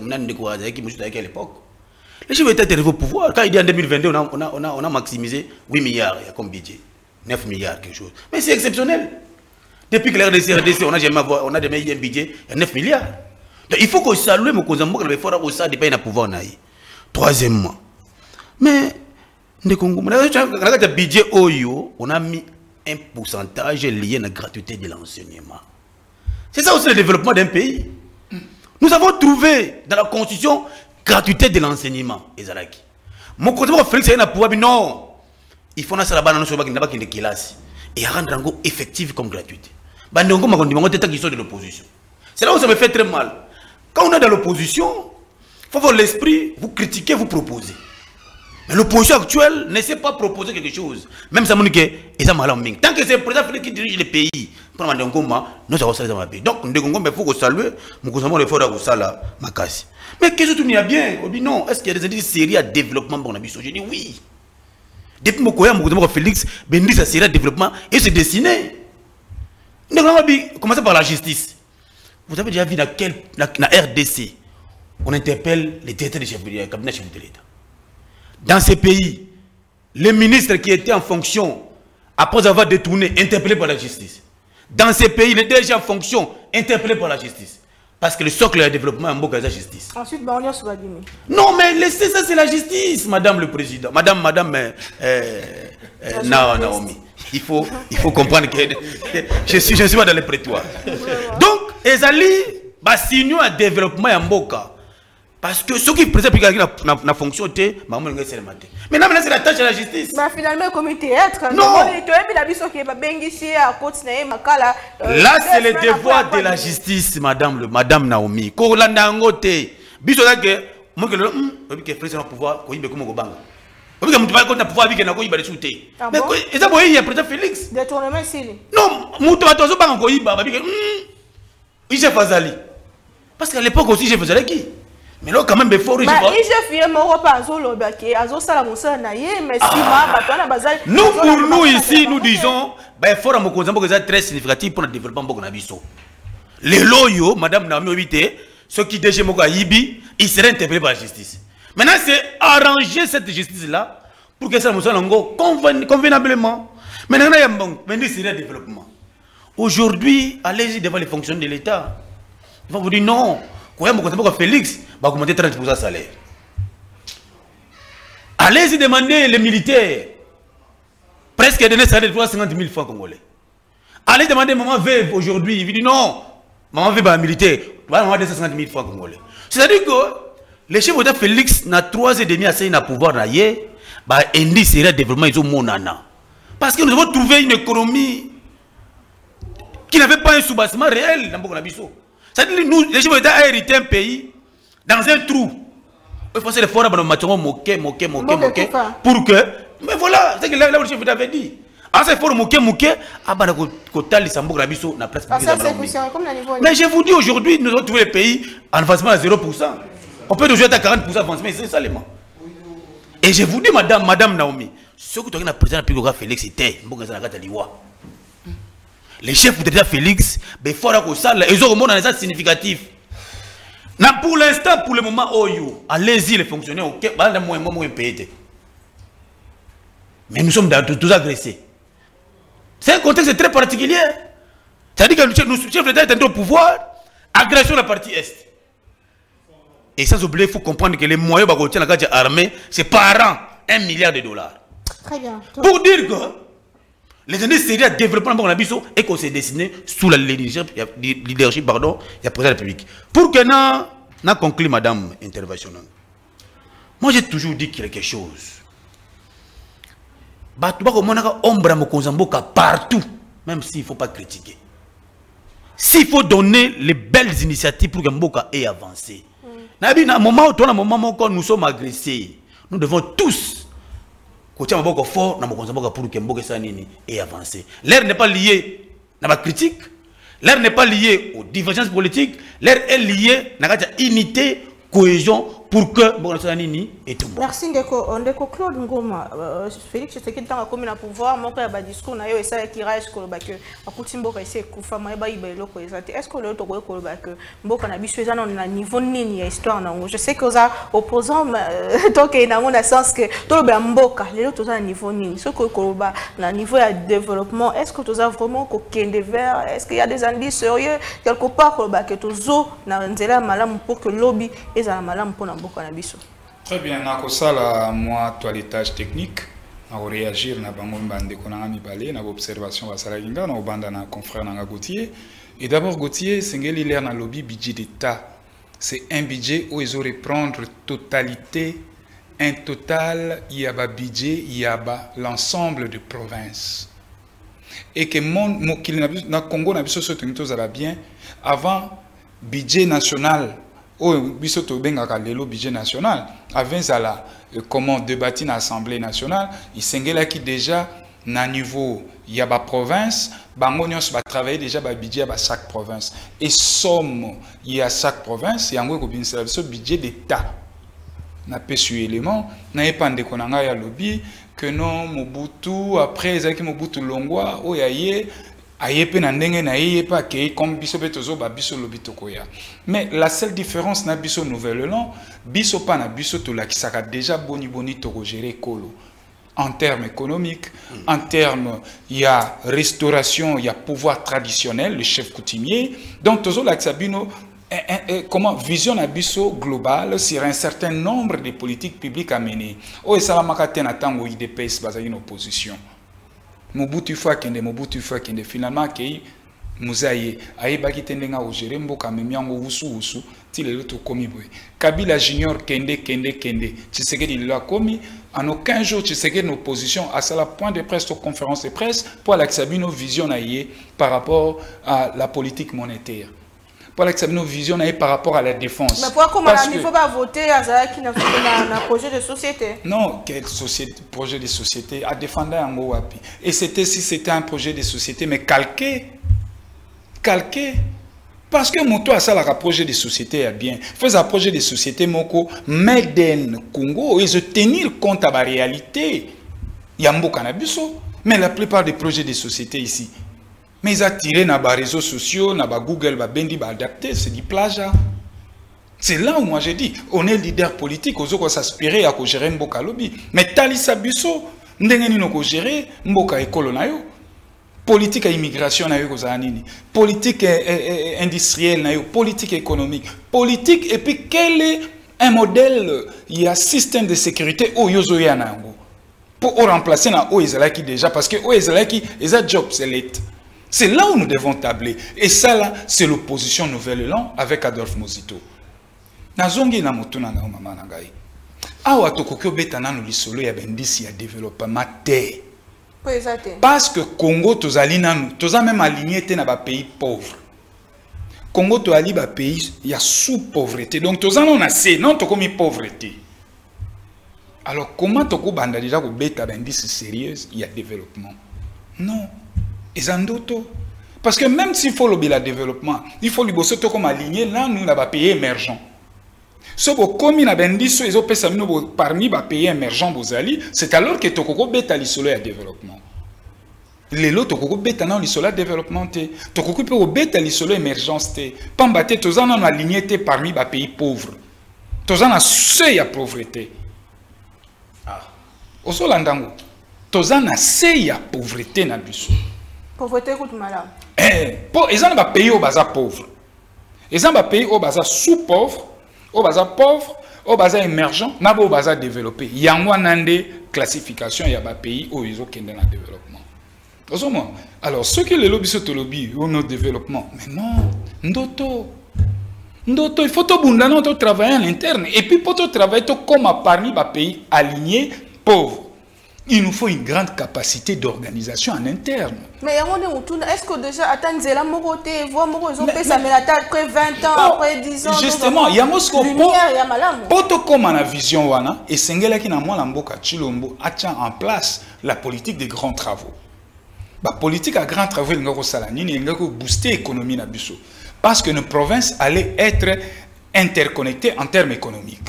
à l'époque. Les chiffres étaient arrivés au pouvoir. Quand il dit en deux mille vingt-deux, on a, on a, on a, on a maximisé huit milliards comme budget. neuf milliards, quelque chose. Mais c'est exceptionnel. Depuis que la R D C, R D C, on a jamais, on a jamais eu un budget à neuf milliards. Donc, il faut qu'on salue mon cousin, que le fort au ça dépend de pouvoir. Troisièmement. Mais, on a budget Oyo, on a mis un pourcentage lié à la gratuité de l'enseignement. C'est ça aussi le développement d'un pays. Nous avons trouvé dans la constitution gratuité de l'enseignement. Mon cousin Félix a un pouvoir, non. Il faut que ça et rendre effectif comme gratuité. De l'opposition. C'est là où ça me fait très mal. Quand on est dans l'opposition, il faut avoir l'esprit, vous critiquez, vous proposez. Mais l'opposition actuelle ne sait pas proposer quelque chose. Même ça me dit que ça m'a l'air. Tant que c'est le président qui dirige le pays, nous avons ça dans le pays. Donc, il faut que saluer, nous avons le fort à ça là, ma casse. Mais qu'est-ce que tu n'y as bien? On dit non. Est-ce qu'il y a des indices sérieux à développement pour l'habitation? Je dis oui. Depuis que je suis Félix, Bendi, ça serait développement et c'est destiné. Nous avons commencé par la justice. Vous avez déjà vu dans quel la, la R D C, on interpelle les directeurs de chef de cabinet chef de l'État. Dans ces pays, les ministres qui étaient en fonction, après avoir détourné, interpellés par la justice. Dans ces pays, les D G en fonction, interpellés par la justice. Parce que le socle de développement est un la justice. Ensuite, bah, on y a sur la dîme. Non, mais laissez ça, c'est la justice, Madame le Président. Madame, Madame, euh, euh, euh, Naomi. Il faut, il faut comprendre que je suis, je suis pas dans les prétoires. Donc, Ezali, bah, signons un développement en Mboka. Parce que ceux qui présentent la fonction, c'est maman le matin. Maintenant, c'est la tâche de la justice. Mais finalement, comme théâtre, non. Là, c'est le devoir de la justice, Madame le, Madame Naomi. Kolandangote, bisola que moi que le, que président pouvoir, ko ibe comme Gobanga. Parce que mutuba ko na pouvoir bike na ko iba chuté. Mais et ça boy, il y a président Félix. Détournement ici. Non, mutuba to so ba ko iba ba bike. Il se fazali. Parce qu'à l'époque aussi, je faisais qui? Mais là, quand même, il faut... Nous, pour nous ici, nous disons, il faut que c'est très significatif pour le développement de l'Abisso. Les loyaux, Madame Naomi, ceux qui déjà Ibi, ils seraient interpellés par la justice. Maintenant, c'est arranger cette justice-là pour que ça me soit convenablement. Maintenant, il y a un développement. Aujourd'hui, allez-y devant les fonctionnaires de l'État. Ils vont vous dire non. Quand vous Félix, va augmenter trente pour cent de salaire. Allez-y demander les militaires. Presque donner salaire de trois cent cinquante mille francs congolais. Allez demander maman veuve aujourd'hui. Il dit non. Maman veuve un militaire. Maman deux cent cinquante mille francs congolais. C'est-à-dire que les chefs de Félix n'a trois et demi à cinq à pouvoir naïe. Bah, indi serait développement ils ont monana. Parce que nous avons trouvé une économie qui n'avait pas un soubassement réel dans beaucoup d'habitants. C'est-à-dire nous, les chefs d'État ont hérité un pays dans un trou. Il faut faire les forats, moquer, moquer, moquer, moquer, pour que... Mais voilà, c'est ce que là, le chef d'État avait dit. Ah, c'est fort mouké mouké. Ah, bah, Kotal, Sambouk, Rabiso, na place publique. Mais je vous dis aujourd'hui, nous avons trouvé les pays en avancement à zéro pour cent. On peut nous jouer à quarante pour cent d'avancement, c'est ça les mains. Et je vous dis, madame, madame Naomi, ce que tu as dit, président de Félix, c'était les chefs de l'État Félix, il faut que ça, ils ont un message significatif. Pour l'instant, pour le moment, allez-y les fonctionnaires, mais nous sommes tous agressés. C'est un contexte très particulier. C'est-à-dire que le chef de l'État est au pouvoir, agression de la partie Est. Et sans oublier, il faut comprendre que les moyens de la armée, c'est par an un milliard de dollars. Très bien. Pour dire que les années sérieux de développement de l'Abisso et qu'on s'est dessiné sous la leadership, leadership pardon, il y a président de la République. Pour que nous conclue, madame interventionnelle, moi j'ai toujours dit quelque chose. Partout, même s'il ne faut pas critiquer. S'il faut donner les belles initiatives pour que Mboka ait avancé. À un moment où nous sommes agressés, nous devons tous côté fort pour que Mboka ait avancé. L'air n'est pas lié à la critique, l'air n'est pas lié aux divergences politiques, l'air est lié à l'unité, cohésion pour que Mboka ait tout. Merci Ndeko Claude Ngoma. Félix Tshisekedi tant que le pouvoir, mon père a discours na yo esa qui rage ko ba que akuti Mboka ese kufa ma ba iba eloko ezate. Est-ce que le to ko ba que Mboka na biso eza na niveau nini ya histoire na ngo? Je sais que aux opposants tant que na ngona sens que to ba Mboka lelo to za niveau nini. Ce que ko ba na niveau ya développement, est-ce que to za vraiment ko kende vers, est-ce qu'il y a des indices sérieux quelque part ko ba que to zo na nzela malamu pour que lobby eza malamu pour na Mboka na biso? Très bien, nakosala moi toilettage technique, na réagir na bango mbande konanga mibale na observation basala kinga na obanda na confrère na Gauthier. Et d'abord Gauthier, sengeli l'air na lobby budget d'État. C'est un budget où ils auraient prendre totalité, un total, il y a ba budget, il y a ba l'ensemble de provinces. Et que mon na Congo na biso soto ngito za bien avant budget national. Oh, biso to benga lelo budget national avant la comment débattre dans l'Assemblée nationale, il sengela qui déjà na niveau il y a ba province, bango nyos ba travailler déjà ba budget ba chaque province et somme il y a chaque province et en gros ko binsa biso budget d'État. Na pesu élément na pas ndeko nanga ya lobby que non Mobutu après ezaki Mobutu Longwa o ya ye ayepe na ndenge na yepa ke comme biso betozo ba biso lobito koya. Mais la seule différence na biso nouvelle long biso pa na biso to la kisaka déjà boni boni to gérer kolo en termes économiques, mm. en termes il y a restauration, il y a pouvoir traditionnel, le chef coutumier. Donc tozo la kisabino comment vision na biso globale sur un certain nombre de politiques publiques à mener. O esalamaka tena tango I D P S baza une opposition. Mobutu fois kende Mobutu fois kende finalement kei muzaye ayebaki tendenga ogere mboka memiango wusu wusu ti lelo to komi boy Kabila junior kende kende kende Tshisekedi lelo komi en aucun jour Tshisekedi en opposition à la point de presse aux conférences de presse pour l'accepter nos visions par rapport à la politique monétaire. Pour l'accepter nos visions par rapport à la défense. Mais pourquoi comment il ne faut pas voter à ça qui n'a pas un projet de société? Non, quel société, projet de société à défendre un mot wapi. Et c'était si c'était un projet de société, mais calqué, calqué. Parce que mon toit ça la projet de société est bien. Fais un projet de société moko Meden Congo et je tenir compte à la réalité. Il y a un cannabiso, mais la plupart des projets de société ici. Mais ils ont tiré dans les réseaux sociaux, dans Google, dans Bendi, adapté, c'est du plagiat. C'est là où moi j'ai dit, on est leader politique, on doit s'aspirer à gérer Mboka lobby. Mais Talisa Busso, nous devons gérer Mboka école na yo. Politique à immigration na yo kozanini, politique industrielle na yo, politique économique, politique et puis quel est un modèle, il y a un système de sécurité au yozo ya na ngo. Pour remplacer na o ezalaki déjà parce que o ezalaki eza job c'est l'État. C'est là où nous devons tabler. Et ça, là, c'est l'opposition nouvelle élan avec Adolphe Mozito. Nazongi na motuna na mama nangai. Awa tokokyo betana no lisolo ya bendisi ya développement te. Parce que Congo tozali nanu, toza même aligné te na ba pays pauvres. Congo to ali ba pays ya sous-pauvreté. Donc toza non assez, non tokomi pauvreté. Alors comment toko banda déjà ko beta bendisi sérieuse, il y a développement. Non. Ils ont d'autres. Parce que même s'il faut le développement, il faut lui bosser comme aligné, là, nous, on va payer émergent. Ce que na bendiso ils ont parmi les pays émergents, c'est alors que Tokoko beta l'isolo à développement. Les lots Tokoko beta non l'isolo à développement, Tokoko peut beta l'isolo émergence, Pambate, tozan en aligné parmi les pays pauvres. Tozan a seuil à pauvreté. Ah. Oso landango. Tozan a seuil à pauvreté na biso. Pauvreté coûte malade. Eh, ils ont un pays au bazar pauvre. Ils ont un pays au bazar sous-pauvre, au bazar pauvre, au bazar émergent, au bazar développé. Il y a une classification, il y a un pays où ils ont un développement. Alors, ceux qui le lobby, c'est le lobby, ou notre développement. Mais non, ndoto. Ndoto, il faut tout travailler à l'interne. Et puis, pour tout travailler comme parmi les pays alignés, pauvres. Il nous faut une grande capacité d'organisation en interne. Mais est-ce que déjà, attendre la mokoté, voir moko, ils ont fait ça, mais après vingt ans, après dix ans. Justement, il y a Moscou. Poto comme on a vision, wana, et Sengela qui n'a moins l'amboka, Chilombo, a en place la politique des grands travaux. La politique à grands travaux, il y a salanine, il y a booster l'économie na biso. Parce que nos provinces allaient être interconnectées en termes économiques.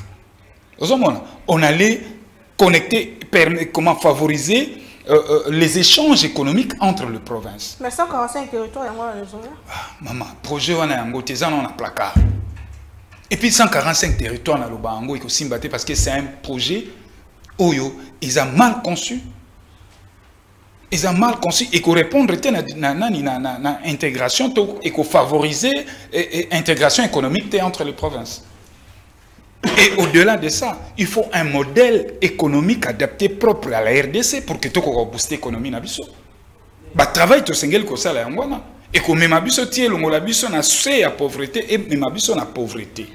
On allait connecter, comment favoriser euh, euh, les échanges économiques entre les provinces. Mais cent quarante-cinq territoires, il y a raison. Ah, maman, projet on a un on a placard. Et puis cent quarante-cinq territoires, il faut aussi battre parce que c'est un projet où ils ont mal conçu. Ils ont mal conçu et qu'on répondre à l'intégration et qu'on favoriser l'intégration économique entre les provinces. Et au-delà de ça, il faut un modèle économique adapté propre à la R D C pour que tu puisses booster l'économie. Le travail est single comme ça. Et que même abisso tie longo la biso na se à pauvreté et même abisso na pauvreté.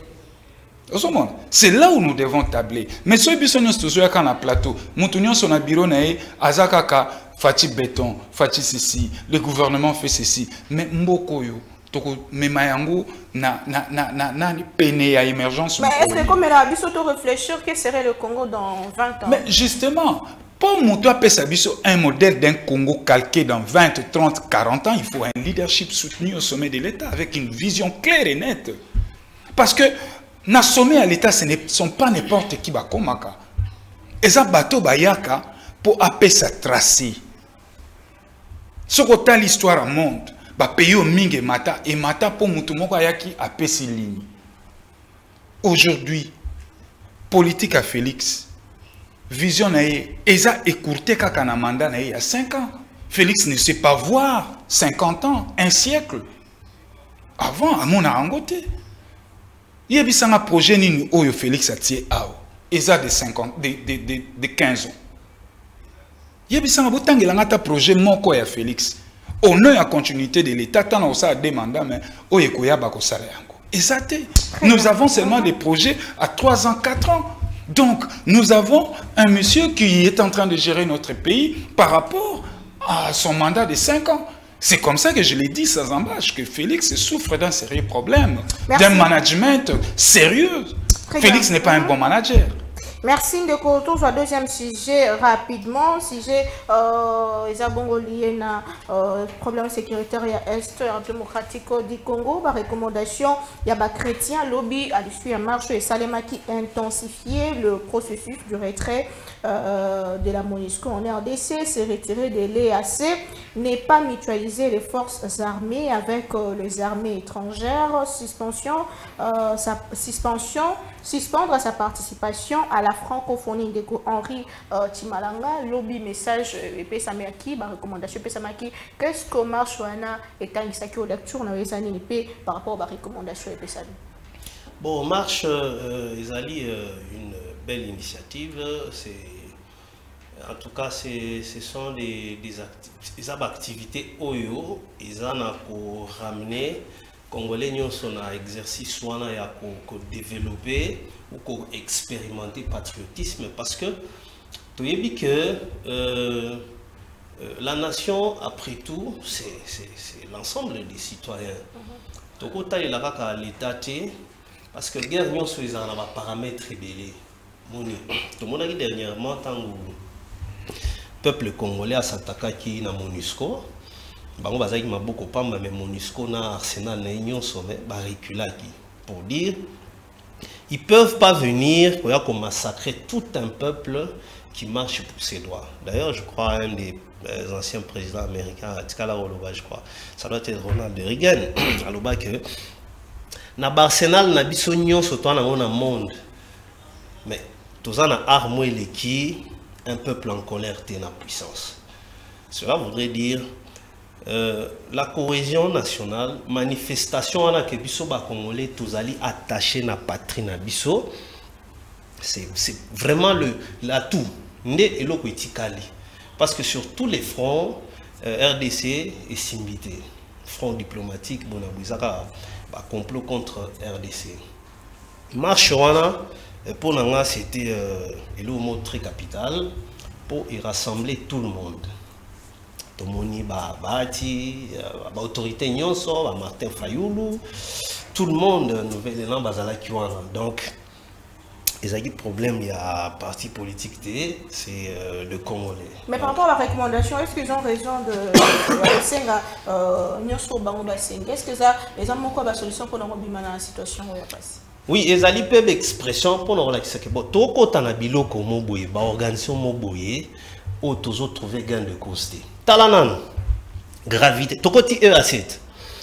C'est là où nous devons tabler. Mais ce biso nous toujours quand na plateau, mutunyo son na bureau na e azakaka fati béton, fati ceci, le gouvernement fait ceci, mais mboko yo mais mayango na na na na na peine à émergence. Mais est-ce que comme elle a biso to réfléchir que serait le Congo dans vingt ans? Mais justement, pour monter un modèle d'un Congo calqué dans vingt, trente, quarante ans, il faut un leadership soutenu au sommet de l'État avec une vision claire et nette. Parce que na sommet à l'État, ce ne sont pas n'importe qui bakomaka. Et ça bateau bayaka pour appeler ça tracé. Ce que l'histoire montre. Ba pays au mingi mata et mata pour mutumoko ayaki a pesi ligne. Aujourd'hui, politique à Félix, vision nae, eza écourté kaka na mandat nae il y a cinq ans. Félix ne sait pas voir cinquante ans, un siècle. Avant, à mon angoté. Il y a un projet ni oyo Félix a tiré ao. Eza de cinquante, de, de, de, de quinze ans. Il y a un projet moko ya Félix. Au nom de la continuité de l'État, tant on a demandé, mais au Ekoya bako salayango. Exact. Nous avons seulement des projets à trois ans, quatre ans. Donc, nous avons un monsieur qui est en train de gérer notre pays par rapport à son mandat de cinq ans. C'est comme ça que je l'ai dit sans embâche, que Félix souffre d'un sérieux problème, d'un management sérieux. Très Félix n'est pas un bon manager. Merci de retour sur le deuxième sujet rapidement. Sujet euh, ils ont lié à euh, problème sécuritaire à Est démocratique du Congo. Par recommandation, il y a des chrétiens lobby à l'issue de marche et Salema qui intensifier le processus du retrait euh, de la MONUSCO en R D C, se retirer de l'E A C, n'est pas mutualiser les forces armées avec euh, les armées étrangères, suspension, euh, sa, suspension, suspendre sa participation à la francophonie de Henri euh, Timalanga, lobby message et Pessamaki, ma recommandation Pessamaki, qu'est-ce que marche wana et tant que ça qui lecture dans les années par rapport à la recommandation et Pessamaki? Bon, marche, euh, Isali, euh, une belle initiative. C'est en tout cas, ce sont des, des, acti des activités oyo, ils en ont pour ramener Congolais nous son exercice soit pour développer ou pour expérimenter patriotisme parce que tu as vu que euh, euh, la nation après tout c'est l'ensemble des citoyens. Donc autant il a qu'à l'état parce que guerre nous sont ils en ont paramètres belé. Tout le monde a dit dernièrement tant peuple congolais s'attaquer na MONUSCO. Bango bazaki maboko pamba mais MONUSCO na arsenal na union sommet ba reculaki pour dire ils peuvent pas venir pour massacrer tout un peuple qui marche pour ses droits. D'ailleurs, je crois un des euh, anciens présidents américains, Tikala Oloba, je crois, ça doit être Ronald Reagan, Aloba que na Arsenal na biso nyonso to na mona monde. Mais tous en a armé les qui un peuple en colère est en puissance. Cela voudrait dire euh, la cohésion nationale, manifestation à que biso ba congolais tous allés attachés na patrie na biso, c'est vraiment le l'atout né et l'okoitikali parce que sur tous les fronts euh, R D C est simbité, front diplomatique bonabuzaka ba complot contre R D C. Marche wana pour nanga c'était euh, le mot très capital pour y rassembler tout le monde. Tomoni ba bati ba autorité nyonso ba Martin Fayoulou, tout le monde nouvelle élan bazala kiwana. Donc il y a des problèmes, il y a un parti politique, c'est euh, le Congolais. Mais par rapport à la recommandation, est-ce qu'ils ont raison de Senga Nyoso Bangoba Senga? Est-ce que ça, les hommes ont quoi la solution pour la situation où il y a passé? Oui, ils ont peu d'expression pour nous relaxer. Bon, tout quand on a bilo comme moboye, ba organisation moboye, ou toujours trouver gain de cause. Talanan, gravité. Tout côté E A sept.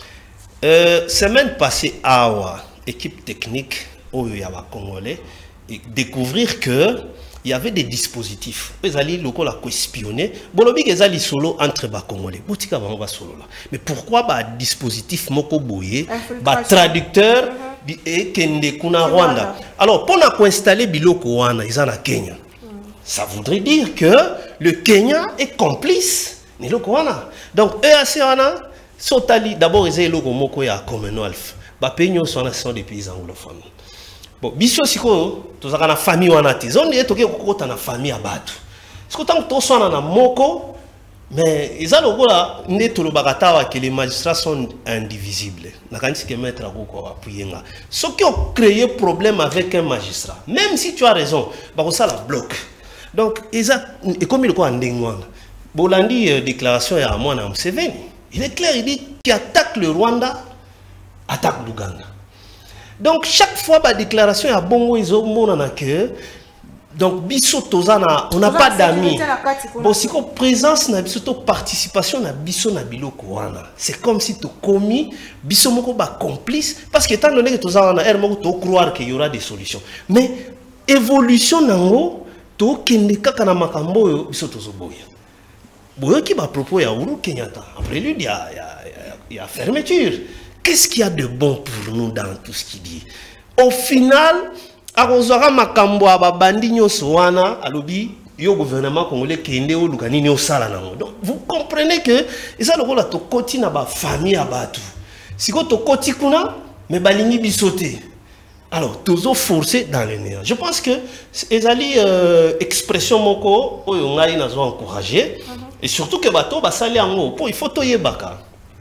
Euh, semaine passée, Awa, équipe technique, où il y a un Congolais. Et découvrir que il y avait des dispositifs. Les alliés locaux la espionné. Bolobi les alliés solo entre bas congolais. Boutika va on va solo là. Mais pourquoi bah dispositif moko boye, bah traducteur et kende kuna Rwanda. Alors pour nous installer biloko wana ils en a Kenya. Ça voudrait dire que le Kenya est complice ni loko wana. Donc E A C wana sotali d'abord ils loko moko ya Commonwealth. Bah pays sont des pays anglophones. Bon, biso siko tozaka na famille wana te. Zone est toke kokota na famille abatu. Siko tant to sona na moko mais ils ont là neto lo bakatawa que les magistrats sont indivisibles. Na kanisi ke mettre akoko apuyenga. Ce qui a créé problème avec un magistrat. Même si tu as raison, ba ko sala bloc. Donc ils a et comme il ko andengwana. Bolandi euh, déclaration ya mwana Museveni. Il est clair, il dit qui attaque le Rwanda attaque l'Ouganda. Donc chaque fois la déclaration à Bongo ils ont mon que donc biso tozana on n'a pas d'amis. Bon si ko présence na biso to participation na biso na biloko wana. C'est comme si tu commis biso moko ba complice parce que étant donné que tozana na er moko to croire qu'il y aura des solutions. Mais évolution nango to kende kaka na makambo yo biso tozoboya. Boyo ki ba propos ya Uhuru Kenyatta. Après lui il y a il y a, il y a fermeture. Qu'est-ce qu'il y a de bon pour nous dans tout ce qu'il dit? Au final, Arozora Makambo Ababandi Nyoso wana alobi yo gouvernement congolais kende o lukani nyo sala nango. Donc vous comprenez que ça le rôle to koti na ba famille abatu. Siko to koti kuna me balingi bisote. Alors toujours forcé dans le néant. Je pense que ezali euh, expression moko oyo ngai nazo encourager et surtout que bato basali yango po il faut to yebaka.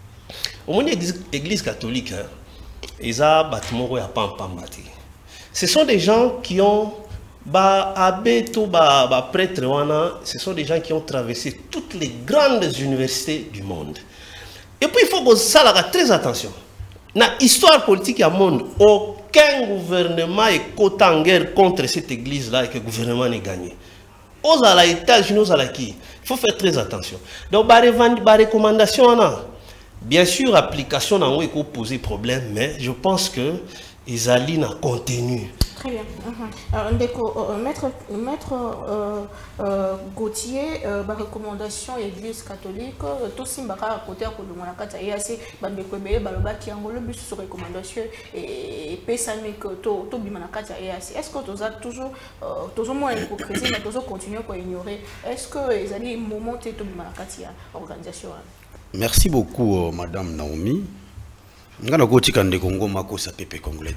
Au l'église catholique, ils ont bâtiment à Pampambati. Ce sont des gens qui ont ba abeto ba ba prêtre wana, ce sont des gens qui ont traversé toutes les grandes universités du monde. Et puis il faut que ça là très attention. Dans l'histoire politique du monde, aucun gouvernement est côté en guerre contre cette église là et que le gouvernement n'est gagné. Aux à l'État-Unis, aux à la qui, il faut faire très attention. Donc ba recommandation wana. Bien sûr, l'application n'a pas posé problème, mais je pense que Isaline a contenu. Très bien. Uh-huh. Alors, Ndeko, euh, maître, maître euh, euh, Gauthier, euh, bah, recommandation Église catholique, tout ce qui est à côté de la et assez, bah, Ndeko Beye, bah, le bas qui a le but sur recommandation et pesame que tout tout bimanakata et assez. Est-ce que tu as toujours, toujours moins hypocrisie, mais toujours continuer à ignorer? Est-ce que les années moment où tout bimanakata organisation? Merci beaucoup, euh, Madame Naomi. Je suis un Congo Makosa Pepe Congolais.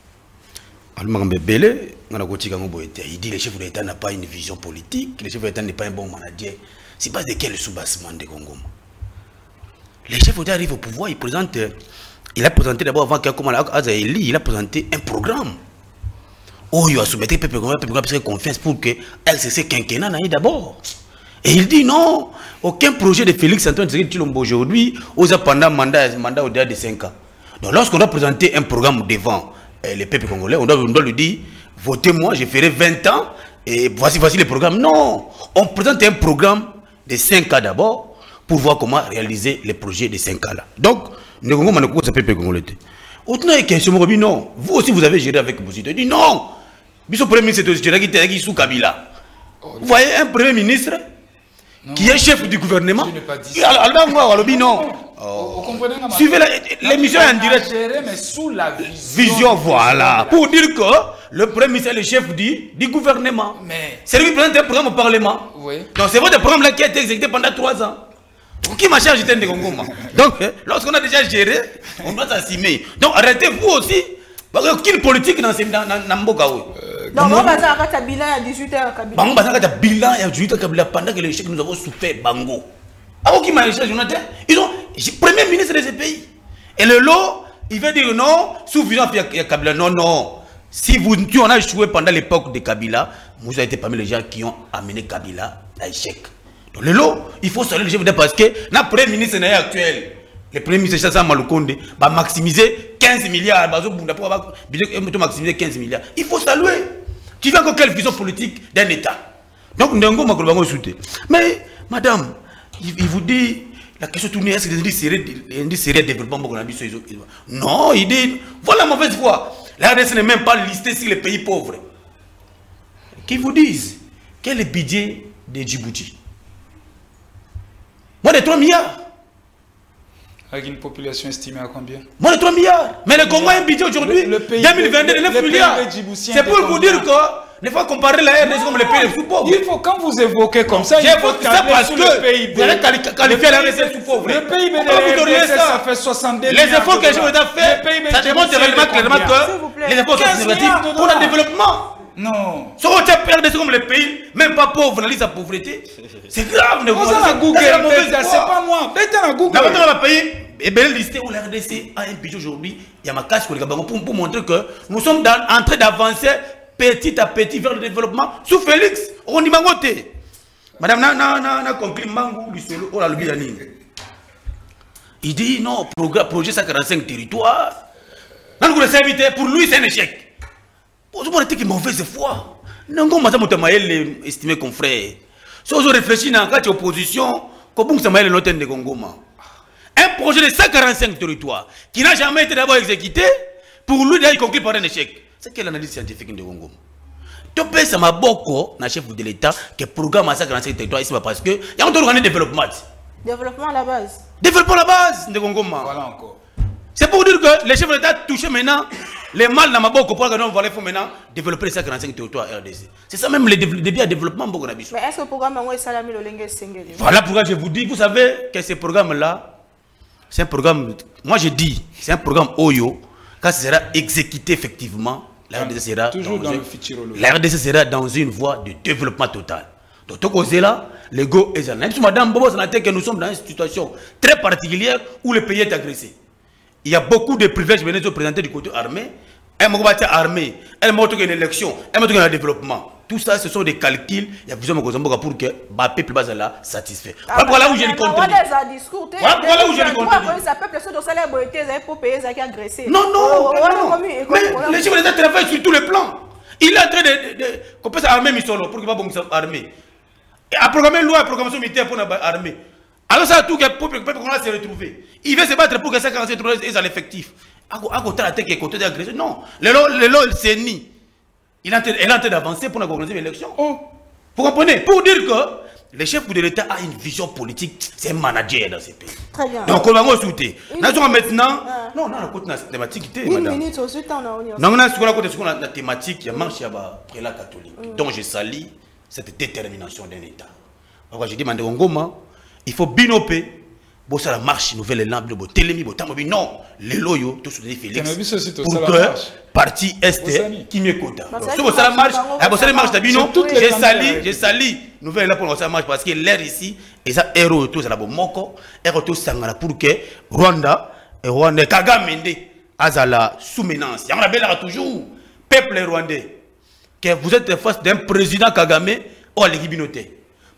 Il dit que le chef de l'État n'a pas une vision politique, le chef de l'État n'est pas un bon manager. C'est pas de quel soubassement de Congo. Le chef de l'État arrive au pouvoir, il présente, il a présenté d'abord avant qu'il il a présenté un programme. Oh, il a soumettre Pepe Congolais, Pepe Congolais confiance pour que L C C quinquennat d'abord. Et il dit non, aucun projet de Félix Antoine Tshisekedi Tshilombo aujourd'hui, aux pendant mandat, mandat au-delà de cinq ans. Donc lorsqu'on doit présenter un programme devant euh, les peuples congolais, on doit, on doit lui dire, votez-moi, je ferai vingt ans, et voici, voici le programme. Non, on présente un programme de cinq ans d'abord, pour voir comment réaliser les projets de cinq ans là. Donc, nous avons dit que peuple congolais. Autant il question, non, vous aussi vous avez géré avec vous. Il dit non, le premier ministre est sous Kabila. Vous voyez un premier ministre non. qui est chef du gouvernement. Je n'ai pas dit ça. Alors, alors, non. Oh. Suivez l'émission en direct. Géré, mais sous la vision. Vision, voilà. Pour dire que le premier ministre est le chef du, du gouvernement. Mais... c'est lui qui présente un programme au Parlement. Oui. Donc c'est votre programme là qui a été exécuté pendant trois ans. Qui m'a chargé de Ngoma. Donc, lorsqu'on a déjà géré, on doit s'assumer. Donc arrêtez-vous aussi. Quelle politique dans ce Mboka? Non, on va faire un bilan à dix-huit heures. On va faire un bilan à dix-huit heures pendant que les chèques nous avons souffert Bango. Alors qui m'a chargé, Jonathan? Ils ont premier ministre de ce pays. Et le lot, il veut dire non, sous vision de Kabila. Non, non. Si vous, on a échoué pendant l'époque de Kabila, vous avez été parmi les gens qui ont amené Kabila à l'échec. Donc le lot, il faut saluer le chef d'État parce que le premier ministre actuel, le premier ministre Chassa Malukonde, va maximiser quinze milliards, va maximiser quinze milliards. Il faut saluer. Tu veux encore quelle vision politique d'un État? Donc nous avons soutenu. Mais madame, il, il vous dit la question tournée, est-ce que c'est sérieux développement? Non, il dit voilà la mauvaise foi. La R D C n'est même pas listée sur les pays pauvres. Qui vous disent quel est le budget de Djibouti? Moins de trois milliards. Avec une population estimée à combien? Moins de trois milliards. Mais le Congo a un budget aujourd'hui deux mille vingt-deux de neuf milliards. C'est pour vous dire que ne faut comparer la R D C comme les pays les sous-pauvres. Il faut, quand vous évoquez comme ça, il faut ça parce que le P I B, vous allez qualifier la R D C sous-pauvre. Le P I B de la R D C, ça fait soixante-deux milliards. Les efforts que je vous ai fait, ça démontre réellement clairement que les efforts sont significatifs pour le développement. Non. Si on tient R D C comme les pays, même pas pauvres, on a la pauvreté. C'est grave. C'est pas moi. C'est Google. Dans le pays, et bien listé où la R D C a un budget aujourd'hui, il y a ma casse pour, pour montrer que nous sommes dans, en train d'avancer petit à petit vers le développement sous Félix. On dit mangoté. Madame n'a compris Mangou, oh la lobby d'Anine. Il dit non, projet cent quarante-cinq territoires. Pour lui, c'est un échec. Pour vous dire qu'il mauvaise foi. Non, comme madame Otamaël estimé comme frère. Si vous réfléchissez dans la opposition, comment ça m'a noté de Gongoma. Un projet de cent quarante-cinq territoires qui n'a jamais été d'abord exécuté, pour lui, il a conclu par un échec. C'est quelle analyse scientifique de Gongoma? Tu peux ça m'a beaucoup, na chef de l'État, que le programme à cent quarante-cinq territoires ici parce que il y a un autre développement. Développement à la base. Développement à la base de Gongoma. Voilà encore. C'est pour dire que les chefs de l'État touchent maintenant les mal dans ma boque pour que nous allons maintenant développer les cent quarante-cinq territoires R D C. C'est ça même le début à développement. Mais est-ce que le programme est salami le lengue singeli? Voilà pourquoi je vous dis, vous savez que ce programme-là, c'est un programme, moi je dis, c'est un programme Oyo, quand ce sera exécuté effectivement, la R D C sera, toujours dans dans une, le futurologie. la R D C sera dans une voie de développement total. Donc, tout côté là, les go et même si madame Bobo s'en que nous sommes dans une situation très particulière où le pays est agressé. Il y a beaucoup de privilèges venus se présenter du côté armé. Un moment armé, un moment une élection, un moment un développement. Tout ça, ce sont des calculs. Il y a plusieurs choses pour que le peuple base là satisfait. Voilà où j'ai le contenu. Voilà où j'ai le contenu. Non, non, mais les chefs d'État travaillent sur tous les plans. Il est en train de qu'on peut armer Misolo pour qu'il ne soit pas armé. Et à programmer une loi, à programmation militaire pour l'armée. Alors ça tout que le peuple se retrouver. Il veut se battre pour que ça quarante-sept est à l'effectif. À côté de la tête qui est côté d'agression. Non. Le lot, c'est ni. Il est en train d'avancer pour organiser l'élection. Oh. Vous comprenez? Pour dire que le chef de l'État a une vision politique, c'est un manager dans ces pays. Très bien. Donc on va en soutenir. Maintenant, non, non, on a la thématique. Une minute au suite, on a non, on a la thématique, il y a marche à la catholique. Donc je salue cette détermination d'un État. Donc je dis, il faut binopé. Bon, ça la marche nouvelle lampe de Télémi, non, les loyaux, tout ce que Félix. Pour que parti Est qui me compte. Donc, ça la marche, ça marche d'abino. J'ai sali, j'ai sali, nouvelle là pour ça marche parce que l'air ici, et ça, héros, tout ça la bon moko, héros, tout ça pour que Rwanda, et Rwanda, Kagame, Azala, sous-menance. Il y en a bien là toujours, peuple rwandais, que vous êtes face d'un président Kagame, ou à l'équipinoté.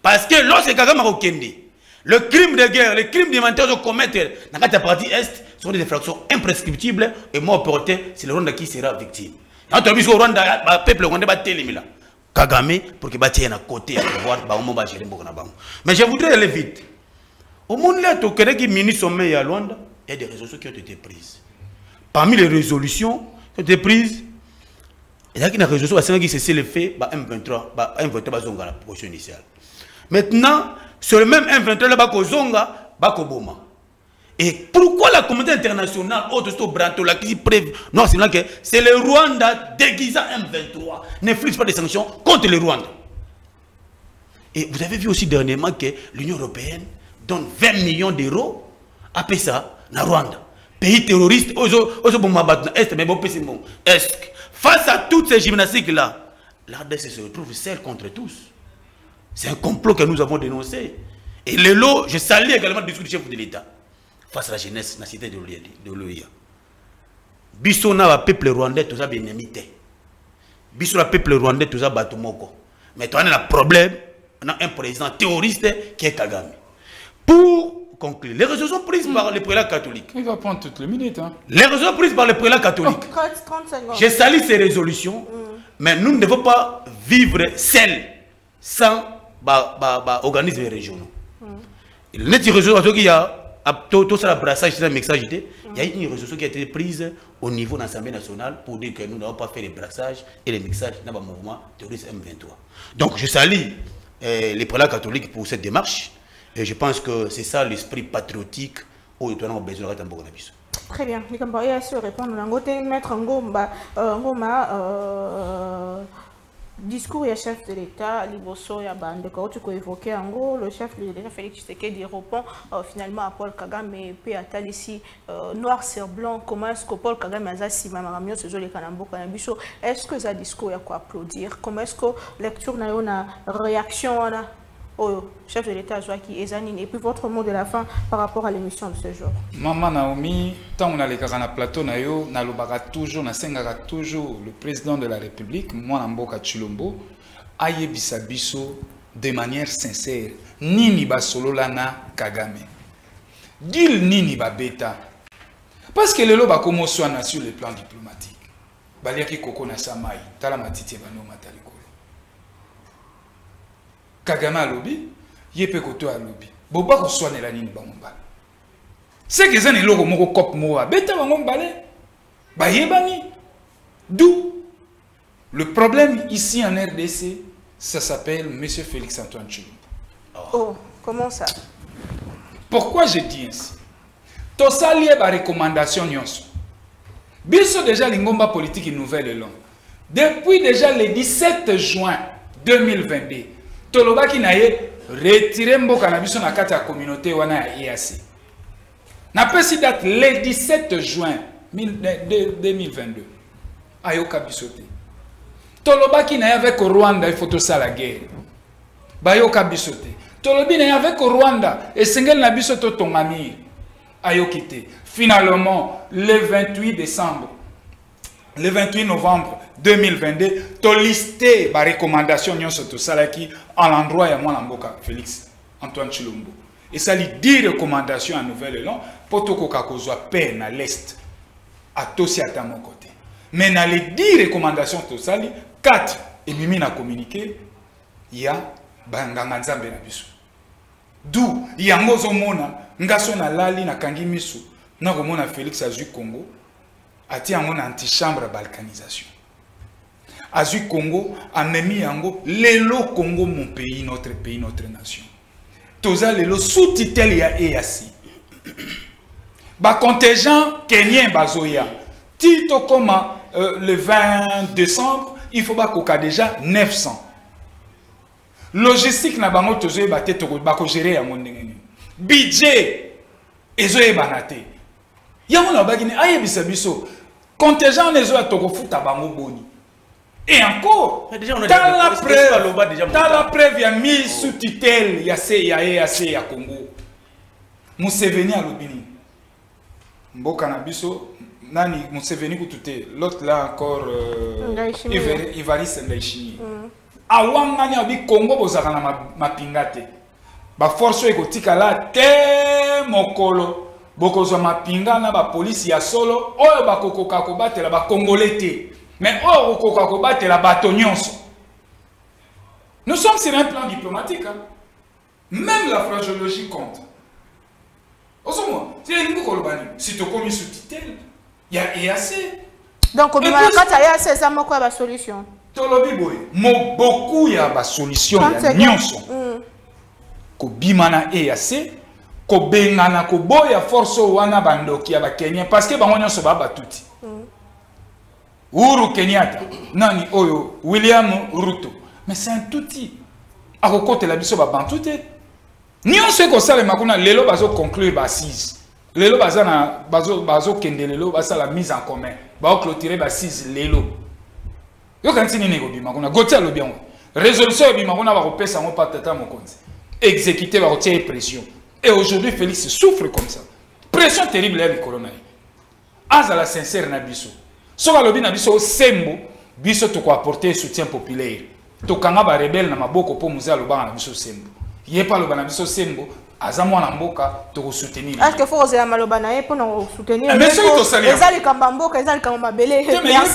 Parce que lorsque Kagame a Okende, le crime de guerre, les crimes humanitaires de commettre dans la partie Est sont des infractions imprescriptibles et moi, c'est le Rwanda qui sera victime. Quand on dit que le Rwanda, le peuple rwandais va télémiler. Kagame, pour qu'il batte à côté, à pouvoir, mais je voudrais aller vite. Au monde là, tu connais qui ministre sommet à Luanda, il y a des résolutions qui ont été prises. Parmi les résolutions qui ont été prises, il y a une résolution qui cesse le fait, M vingt-trois, M vingt-trois, la proposition initiale. Maintenant, sur le même M vingt-trois, là, Zonga, Bakoboma. Et pourquoi la communauté internationale, auto Branto, la qui prévient, non, c'est le Rwanda déguisé M vingt-trois, ne fixe pas des sanctions contre le Rwanda. Et vous avez vu aussi dernièrement que l'Union européenne donne vingt millions d'euros à Pessa, na Rwanda. Pays terroriste, est-ce que face à toutes ces gymnastiques-là, l'R D C se retrouve seul contre tous. C'est un complot que nous avons dénoncé. Et le lot, je salue également le discours du chef de l'État face à la jeunesse, la cité de l'O I A. Biso na peuple rwandais, tout ça bien imité. Biso na peuple rwandais, tout ça batumoko. Mais tu as un problème, on a un président terroriste qui est Kagame. Pour conclure, les résolutions prises mmh. par les prélats catholiques. Il va prendre toutes les minutes. Hein. Les résolutions prises par les prélats catholiques. Oh, trente secondes. Je salue ces résolutions, mmh. mais nous ne devons pas vivre seuls, sans bah, bah, bah, organismes régionaux. Mmh. Il y a une résolution qui a tout ça, brassage, il y a une résolution qui a été prise au niveau de l'Assemblée nationale pour dire que nous n'avons pas fait les brassages et les mixages dans le mouvement terroriste M vingt-trois. Donc je salue euh, les prélats catholiques pour cette démarche. Et je pense que c'est ça l'esprit patriotique où nous avons besoin de faire. Très bien. Je vais essayer de répondre. Maître Ngoma, Ngoma discours du chef de l'État, Liboso et Abande, quand tu as évoqué en gros, le chef de l'État Félix Tshisekedi répond euh, finalement à Paul Kagame et puis à ici euh, noir sur blanc, comment est-ce que Paul Kagame a si mamamio se joli kanambo kanambiso, est-ce que ça discours y a quoi applaudir, comment est-ce que lecture n'a une réaction au chef de l'État Joaquin Ezanine et puis votre mot de la fin par rapport à l'émission de ce jour. Maman Naomi, tant on a les carans à plateau, nayo, nalobara toujours, nasengara toujours le président de la République, moi Namboka Chilombo, aye bisabiso de manière sincère, nini ba solo lana Kagame, dil nini ba beta, parce que le loba comme soit sur le plan diplomatique, baliaki koko na samai, tala matiti bano mataliko. Kagame a lobby, yepe koto a lobby. Boba ko soane la nini bangombala. C'est que ça n'est logo moko kop moa. Beta bangombale. Ba yebani. D'où le problème ici en R D C, ça s'appelle M. Félix Antoine Tshilombo. Oh. oh, comment ça? Pourquoi je dis ainsi? Tout ça lié à recommandation nyonso. Biso déjà l'ingomba politique nouvelle long. Depuis déjà le dix-sept juin deux mille vingt-deux. Tolobaki na ye retiré mboka na biso na kati ya communauté wana ya E A C. Na pesi date le dix-sept juin deux mille vingt-deux. Ayoka biso te. Tolobaki na ye avec Rwanda il faut tout ça la guerre. Bayoka biso te. Tolobi na ye avec Rwanda et sengel na biso to tongami. Ayoki te. Finalement le vingt-huit décembre le vingt-huit novembre deux mille vingt-deux, tu as listé la recommandation de Salaki à l'endroit de moi Félix Antoine Tshilombo. Et ça lui dit recommandations à Nouvelle-Élan pour que tu aies paix à l'Est, à tous à mon côté. Mais dans les dix recommandations de Sali, quatre, et Mimi a communiqué, il y a Banganganzambe na biso. D'où, il y a Mozomona, Ngaso na Lali na Kangi Misu, na Romona Félix Azu Congo, ati yango na antichambre balkanisation. Azu Congo a memi yango lelo Congo mon pays, notre pays, notre nation. Toza lelo sous-titel ya E A C. Ba contingent kenyen bazoya. Tito comme euh, le vingt décembre, il faut ba koka déjà neuf cents. Logistique na bango tozoye ba te to ba ko gérer yango ndenge. Budget ezoye banate. Yango na bagine aye bisabiso. Contingent les autres toko futa bango boni. Et encore, dans la preuve, dans la preuve, il y a mis sous tutelle, il y a C, il y a E A C, il y a Congo. Museveni à l'Obini. Mboka Nabiso, Nani, Museveni Koutoute, l'autre là encore, Ivaris Ndaïchini. awangani abi Congo bozaka na mapinga te ba force ekotika la te mokolo bokozwa mapinga na ba police ya solo oyo bakokoka kobatela ba congolais te mais oyo kokoka kobatela bato nyonso. Nous sommes sur un plan diplomatique hein? Même la phraseologie compte. Si tu as commis sous tutelle, il y a E A C. Donc, quand il y a E A C, ça m'a quoi la solution? Beaucoup il y a une solution. Il y a ko bimana E A C, ko bengana ko boya force wana bandoki ya ba Kenya parce que bango nyonso ba batuti. Uhuru Kenyatta, nani oyo William Ruto. Mais c'est un touti. A côté la biso ba bantute. Ni on sait que ça les makuna lelo bazo conclure bassise. Lelo bazana bazo bazo kende lelo basa la mise en commun. Ba clôturer bassise lelo. Yo kantini nego bi makuna gotia lo bien. Résolution bi makuna ba repesa mo pa tata mokonzi. Exécuter ba retirer pression. Et aujourd'hui Félix souffre comme ça. Pression terrible ya corona. Aza la sincère na biso. Soka lobi na biso sembo biso to ko apporter soutien populaire. To kanga ba rebelle na maboko po muza lo ba na biso sembo. Il n'y a pas le banabiso sembo, azamwa na mboka to soutenir. Est-ce que faut oser la malobana pour nous soutenir? Mais c'est tout ça. Ezali kambamboka, ezali kamabele.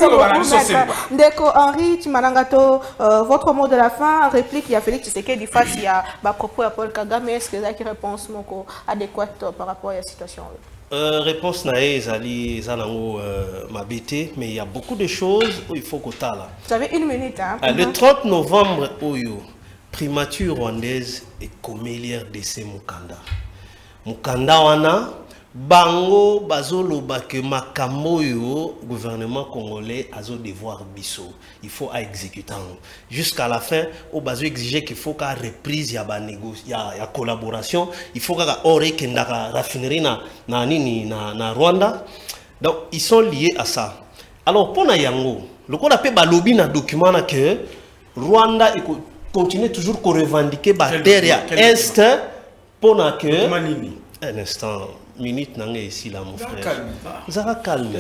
Ndeko Henri Timanangato, votre mot de la fin, réplique il y a Félix Tshisekedi face il y a ba propos à Paul Kagame, est-ce que ça qui réponse moko adéquate par rapport à la situation? Euh, réponse nae ezali zanango mabete, mais il y a beaucoup de choses où il faut que là. Vous avez une minute hein. Le trente novembre oyo primature rwandaise et comélière de ces Mukanda. Mukanda wana bango bazolo bake makambo yo gouvernement congolais azo devoir biso. Il faut à exécuter. Jusqu'à la fin, au bazo exiger qu'il faut qu'à reprise ya ba négociation, ya, ya collaboration, il faut qu'à ore kendaka raffinerie na na nini na na Rwanda. Donc ils sont liés à ça. Alors pour na yango, le qu'on appelle ba lobby na document na que Rwanda et continue toujours à revendiquer la terre est pour que un instant minute nanga ici là mon frère zara calme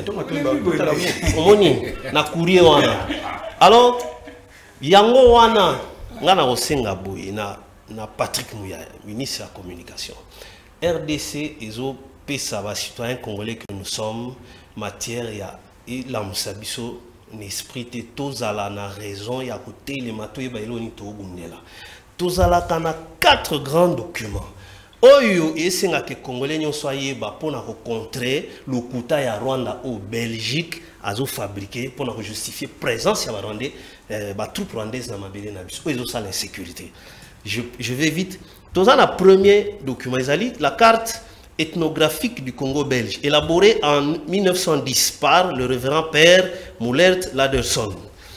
omoni na courrier wana alors yango wana ngana osenga boye na na Patrick Muyaya ministre de la communication R D C ezo pesa ba citoyens congolais que nous sommes matière ya et la musabiso l'esprit de tozala na raison ya côté les mato et bailoni to bundela tozala kana quatre grands documents oyo esenga ke congolais nyon soyé ba pona ko contrer le kuta ya Rwanda au Belgique azo fabriquer pour justifier présence ya ba rwandais euh, ba troupes rwandaises na mabele na biso ezo ça l'insécurité. je je vais vite tozala premier document ezali la carte ethnographique du Congo belge, élaboré en mille neuf cent dix par le révérend père Moulert Laderson.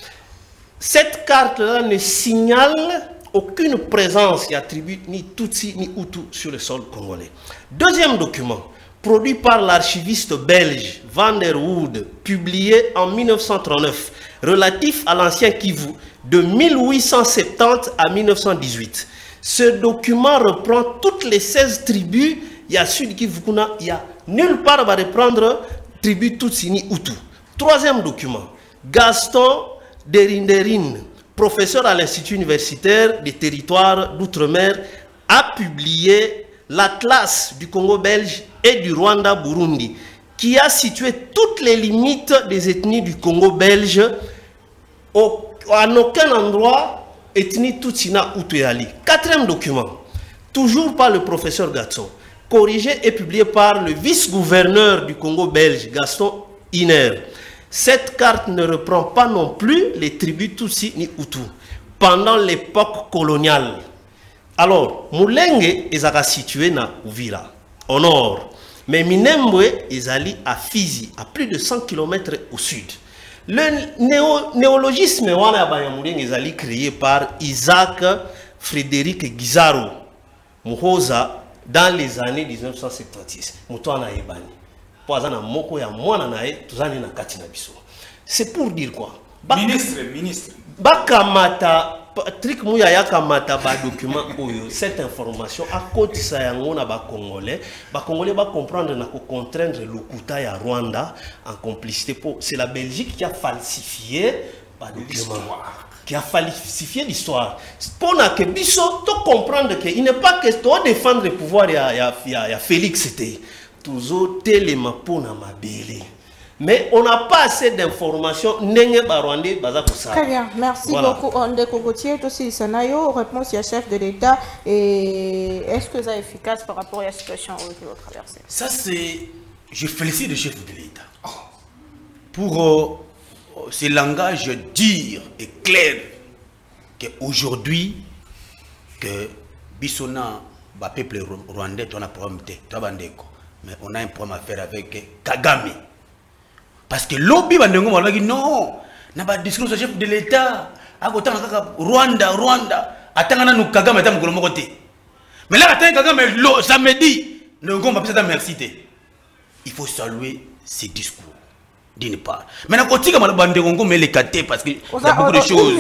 Cette carte-là ne signale aucune présence et attribue ni Tutsi ni Hutu sur le sol congolais. Deuxième document, produit par l'archiviste belge Van der Wood, publié en mille neuf cent trente-neuf, relatif à l'ancien Kivu de mille huit cent soixante-dix à mille neuf cent dix-huit. Ce document reprend toutes les seize tribus. Il y a Sud Kivu, il y a nulle part à reprendre tribu Tutsi ni Hutu. Troisième document, Gaston Derinderin, professeur à l'Institut universitaire des territoires d'outre-mer, a publié l'Atlas du Congo belge et du Rwanda Burundi, qui a situé toutes les limites des ethnies du Congo belge. Au, en aucun endroit, ethnie Tutsi na Hutu yali. Quatrième document, toujours par le professeur Gaston, corrigé et publié par le vice-gouverneur du Congo belge, Gaston Iner. Cette carte ne reprend pas non plus les tribus Tutsi ni Hutu pendant l'époque coloniale. Alors, Moulenge est situé na Uvira, au nord. Mais Minembwe est allé à Fizi, à plus de cent kilomètres au sud. Le néo néologisme est créé par Isaac Frédéric Guizaro, Muhoza, dans les années mille neuf cent soixante-dix. C'est pour dire quoi? Ministre, ministre. Bakamata, Patrick Muyaya Kamata, ba document oyo, cette information, à côté de ça, on a ba Congolais, ba Congolais va comprendre na ko contraindre le Kuta ya Rwanda en complicité. C'est la Belgique qui a falsifié ba document. qui a falsifié l'histoire. Pour que Bisso, tu comprendre qu'il n'est pas question de défendre le pouvoir de Félix, c'était toujours téléma pour ma belle. Mais on n'a pas assez d'informations. Très bien, merci voilà. beaucoup. On découvre aussi scénario, réponse du chef de l'État. Et est-ce que ça est efficace par rapport à la situation que vous traversez? Ça, c'est. Je félicite le chef de l'État pour euh, ce langage dire et clair qu'aujourd'hui, que Bissona, le peuple rwandais, on a un problème, mais on a un problème à faire avec Kagame. Parce que l'objet va dire non, n'a pas discours chef de l'État, à côté de Rwanda, Rwanda, attendant nous Kagame est un gouvernement côté. Mais là, attendez Kagame, samedi, nous avons pas besoin de merci. Il faut saluer ces discours, d'une part. Maintenant, quand on a dit que mais les catés parce qu'il y a beaucoup de choses.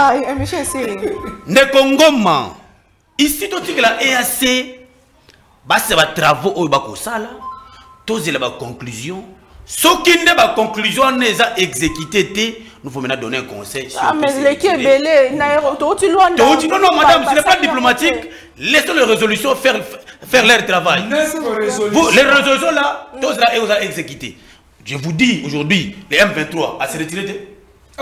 Ne Congo, ici, tout ce que la E A C, c'est des travaux au Bakosala, tous les conclusions. Ce qui n'est pas conclusion, on les a exécutés. Nous faut maintenant donner un conseil. Ah, mais l'équipe est belle. Non, non, madame, ce n'est pas diplomatique. Laissons les résolutions faire, faire leur travail. Vous, les résolutions là, tous là, ils ont exécuté. Je vous dis aujourd'hui, les M vingt-trois, à se retirer.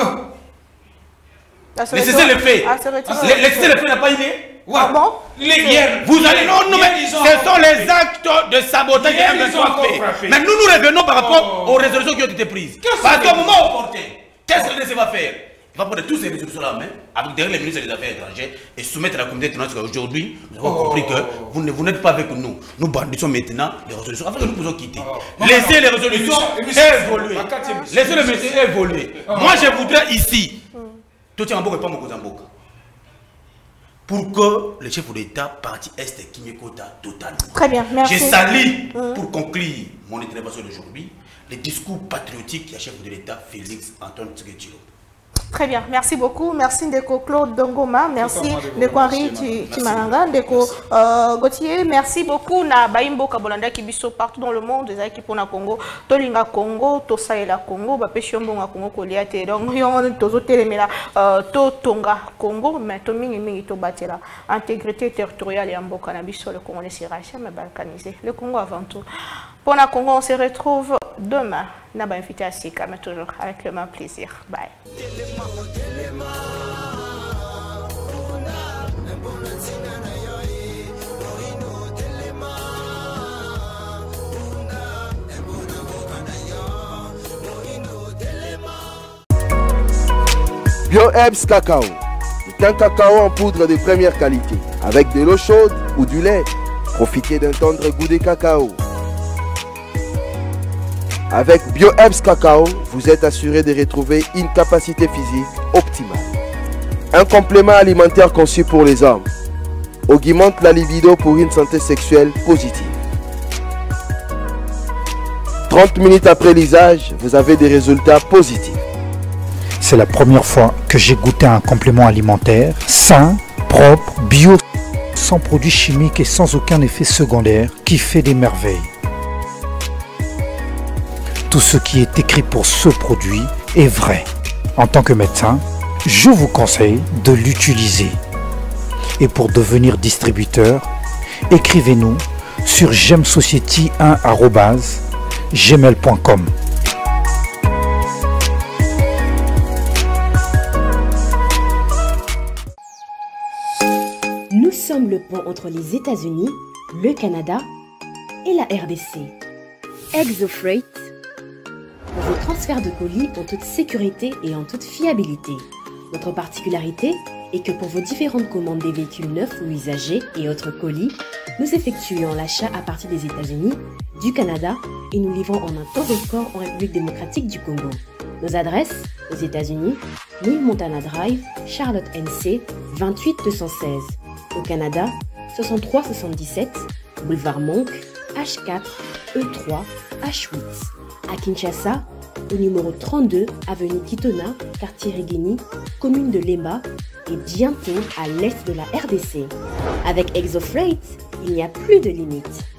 Mais c'est ça le fait. Le fait n'a pas idée. Ah bon? Les, vous allez non, non, mais ce sont les actes de sabotage qui M vingt-trois fait. Mais nous nous revenons par rapport oh. aux résolutions qui ont été prises. Parce qu'au moment opportun, qu'est-ce que l'A N C va faire? Il va prendre toutes ces résolutions-là en main, avec derrière les ministres des Affaires étrangères, et soumettre à la communauté internationale. Aujourd'hui, nous avons oh. compris que vous n'êtes vous pas avec nous. Nous bandissons maintenant les résolutions afin que nous puissions quitter. Oh. Laissez les résolutions évoluer. Laissez les messieurs évoluer. Moi, je voudrais ici, tout est en boca et pas mon cousin en boca. Pour que le chef de l'État parti Est qui m'écoute totalement. Très bien, merci. Je salue, mmh. pour conclure mon intervention d'aujourd'hui, le discours patriotique du chef de l'État, Félix Antoine Tshisekedi. Très bien, merci beaucoup. Merci Ndeko Claude Dongoma, merci Ndeko Henri Chimalanga, Ndeko Gauthier, merci beaucoup na Baimbo Kabolanda qui biso partout dans le monde, des équipes na Congo, Tolinga Congo, Tosaela Congo, Bapeshombo na Congo Koliate, donc yon tozo telemela to Tonga Congo, mais to mingi mingi to batela intégrité territoriale ya mboka na biso le Congo c'est rachat mais balkanisé. Le Congo avant tout. Pour la Congo, on se retrouve demain. N'a pas invité à Sika, mais toujours avec le même plaisir. Bye. BioHerbs Cacao est un cacao en poudre de première qualité, avec de l'eau chaude ou du lait. Profitez d'un tendre goût de cacao. Avec BioHerbs Cacao, vous êtes assuré de retrouver une capacité physique optimale. Un complément alimentaire conçu pour les hommes augmente la libido pour une santé sexuelle positive. trente minutes après l'usage, vous avez des résultats positifs. C'est la première fois que j'ai goûté un complément alimentaire sain, propre, bio, sans produits chimiques et sans aucun effet secondaire qui fait des merveilles. Tout ce qui est écrit pour ce produit est vrai. En tant que médecin, je vous conseille de l'utiliser. Et pour devenir distributeur, écrivez-nous sur gemsociety un arobase gmail point com. Nous sommes le pont entre les États-Unis, le Canada et la R D C. ExoFreight, vos transferts de colis en toute sécurité et en toute fiabilité. Notre particularité est que pour vos différentes commandes des véhicules neufs ou usagés et autres colis, nous effectuons l'achat à partir des États-Unis, du Canada et nous livrons en un temps record en République démocratique du Congo. Nos adresses aux États-Unis, New Montana Drive, Charlotte N C, vingt-huit deux cent seize. Au Canada, soixante-trois soixante-dix-sept, Boulevard Monk, H quatre, E trois, H huit. À Kinshasa, au numéro trente-deux, avenue Kitona, quartier Regeni, commune de Lemba, et bientôt à l'est de la R D C. Avec ExoFreight, il n'y a plus de limites.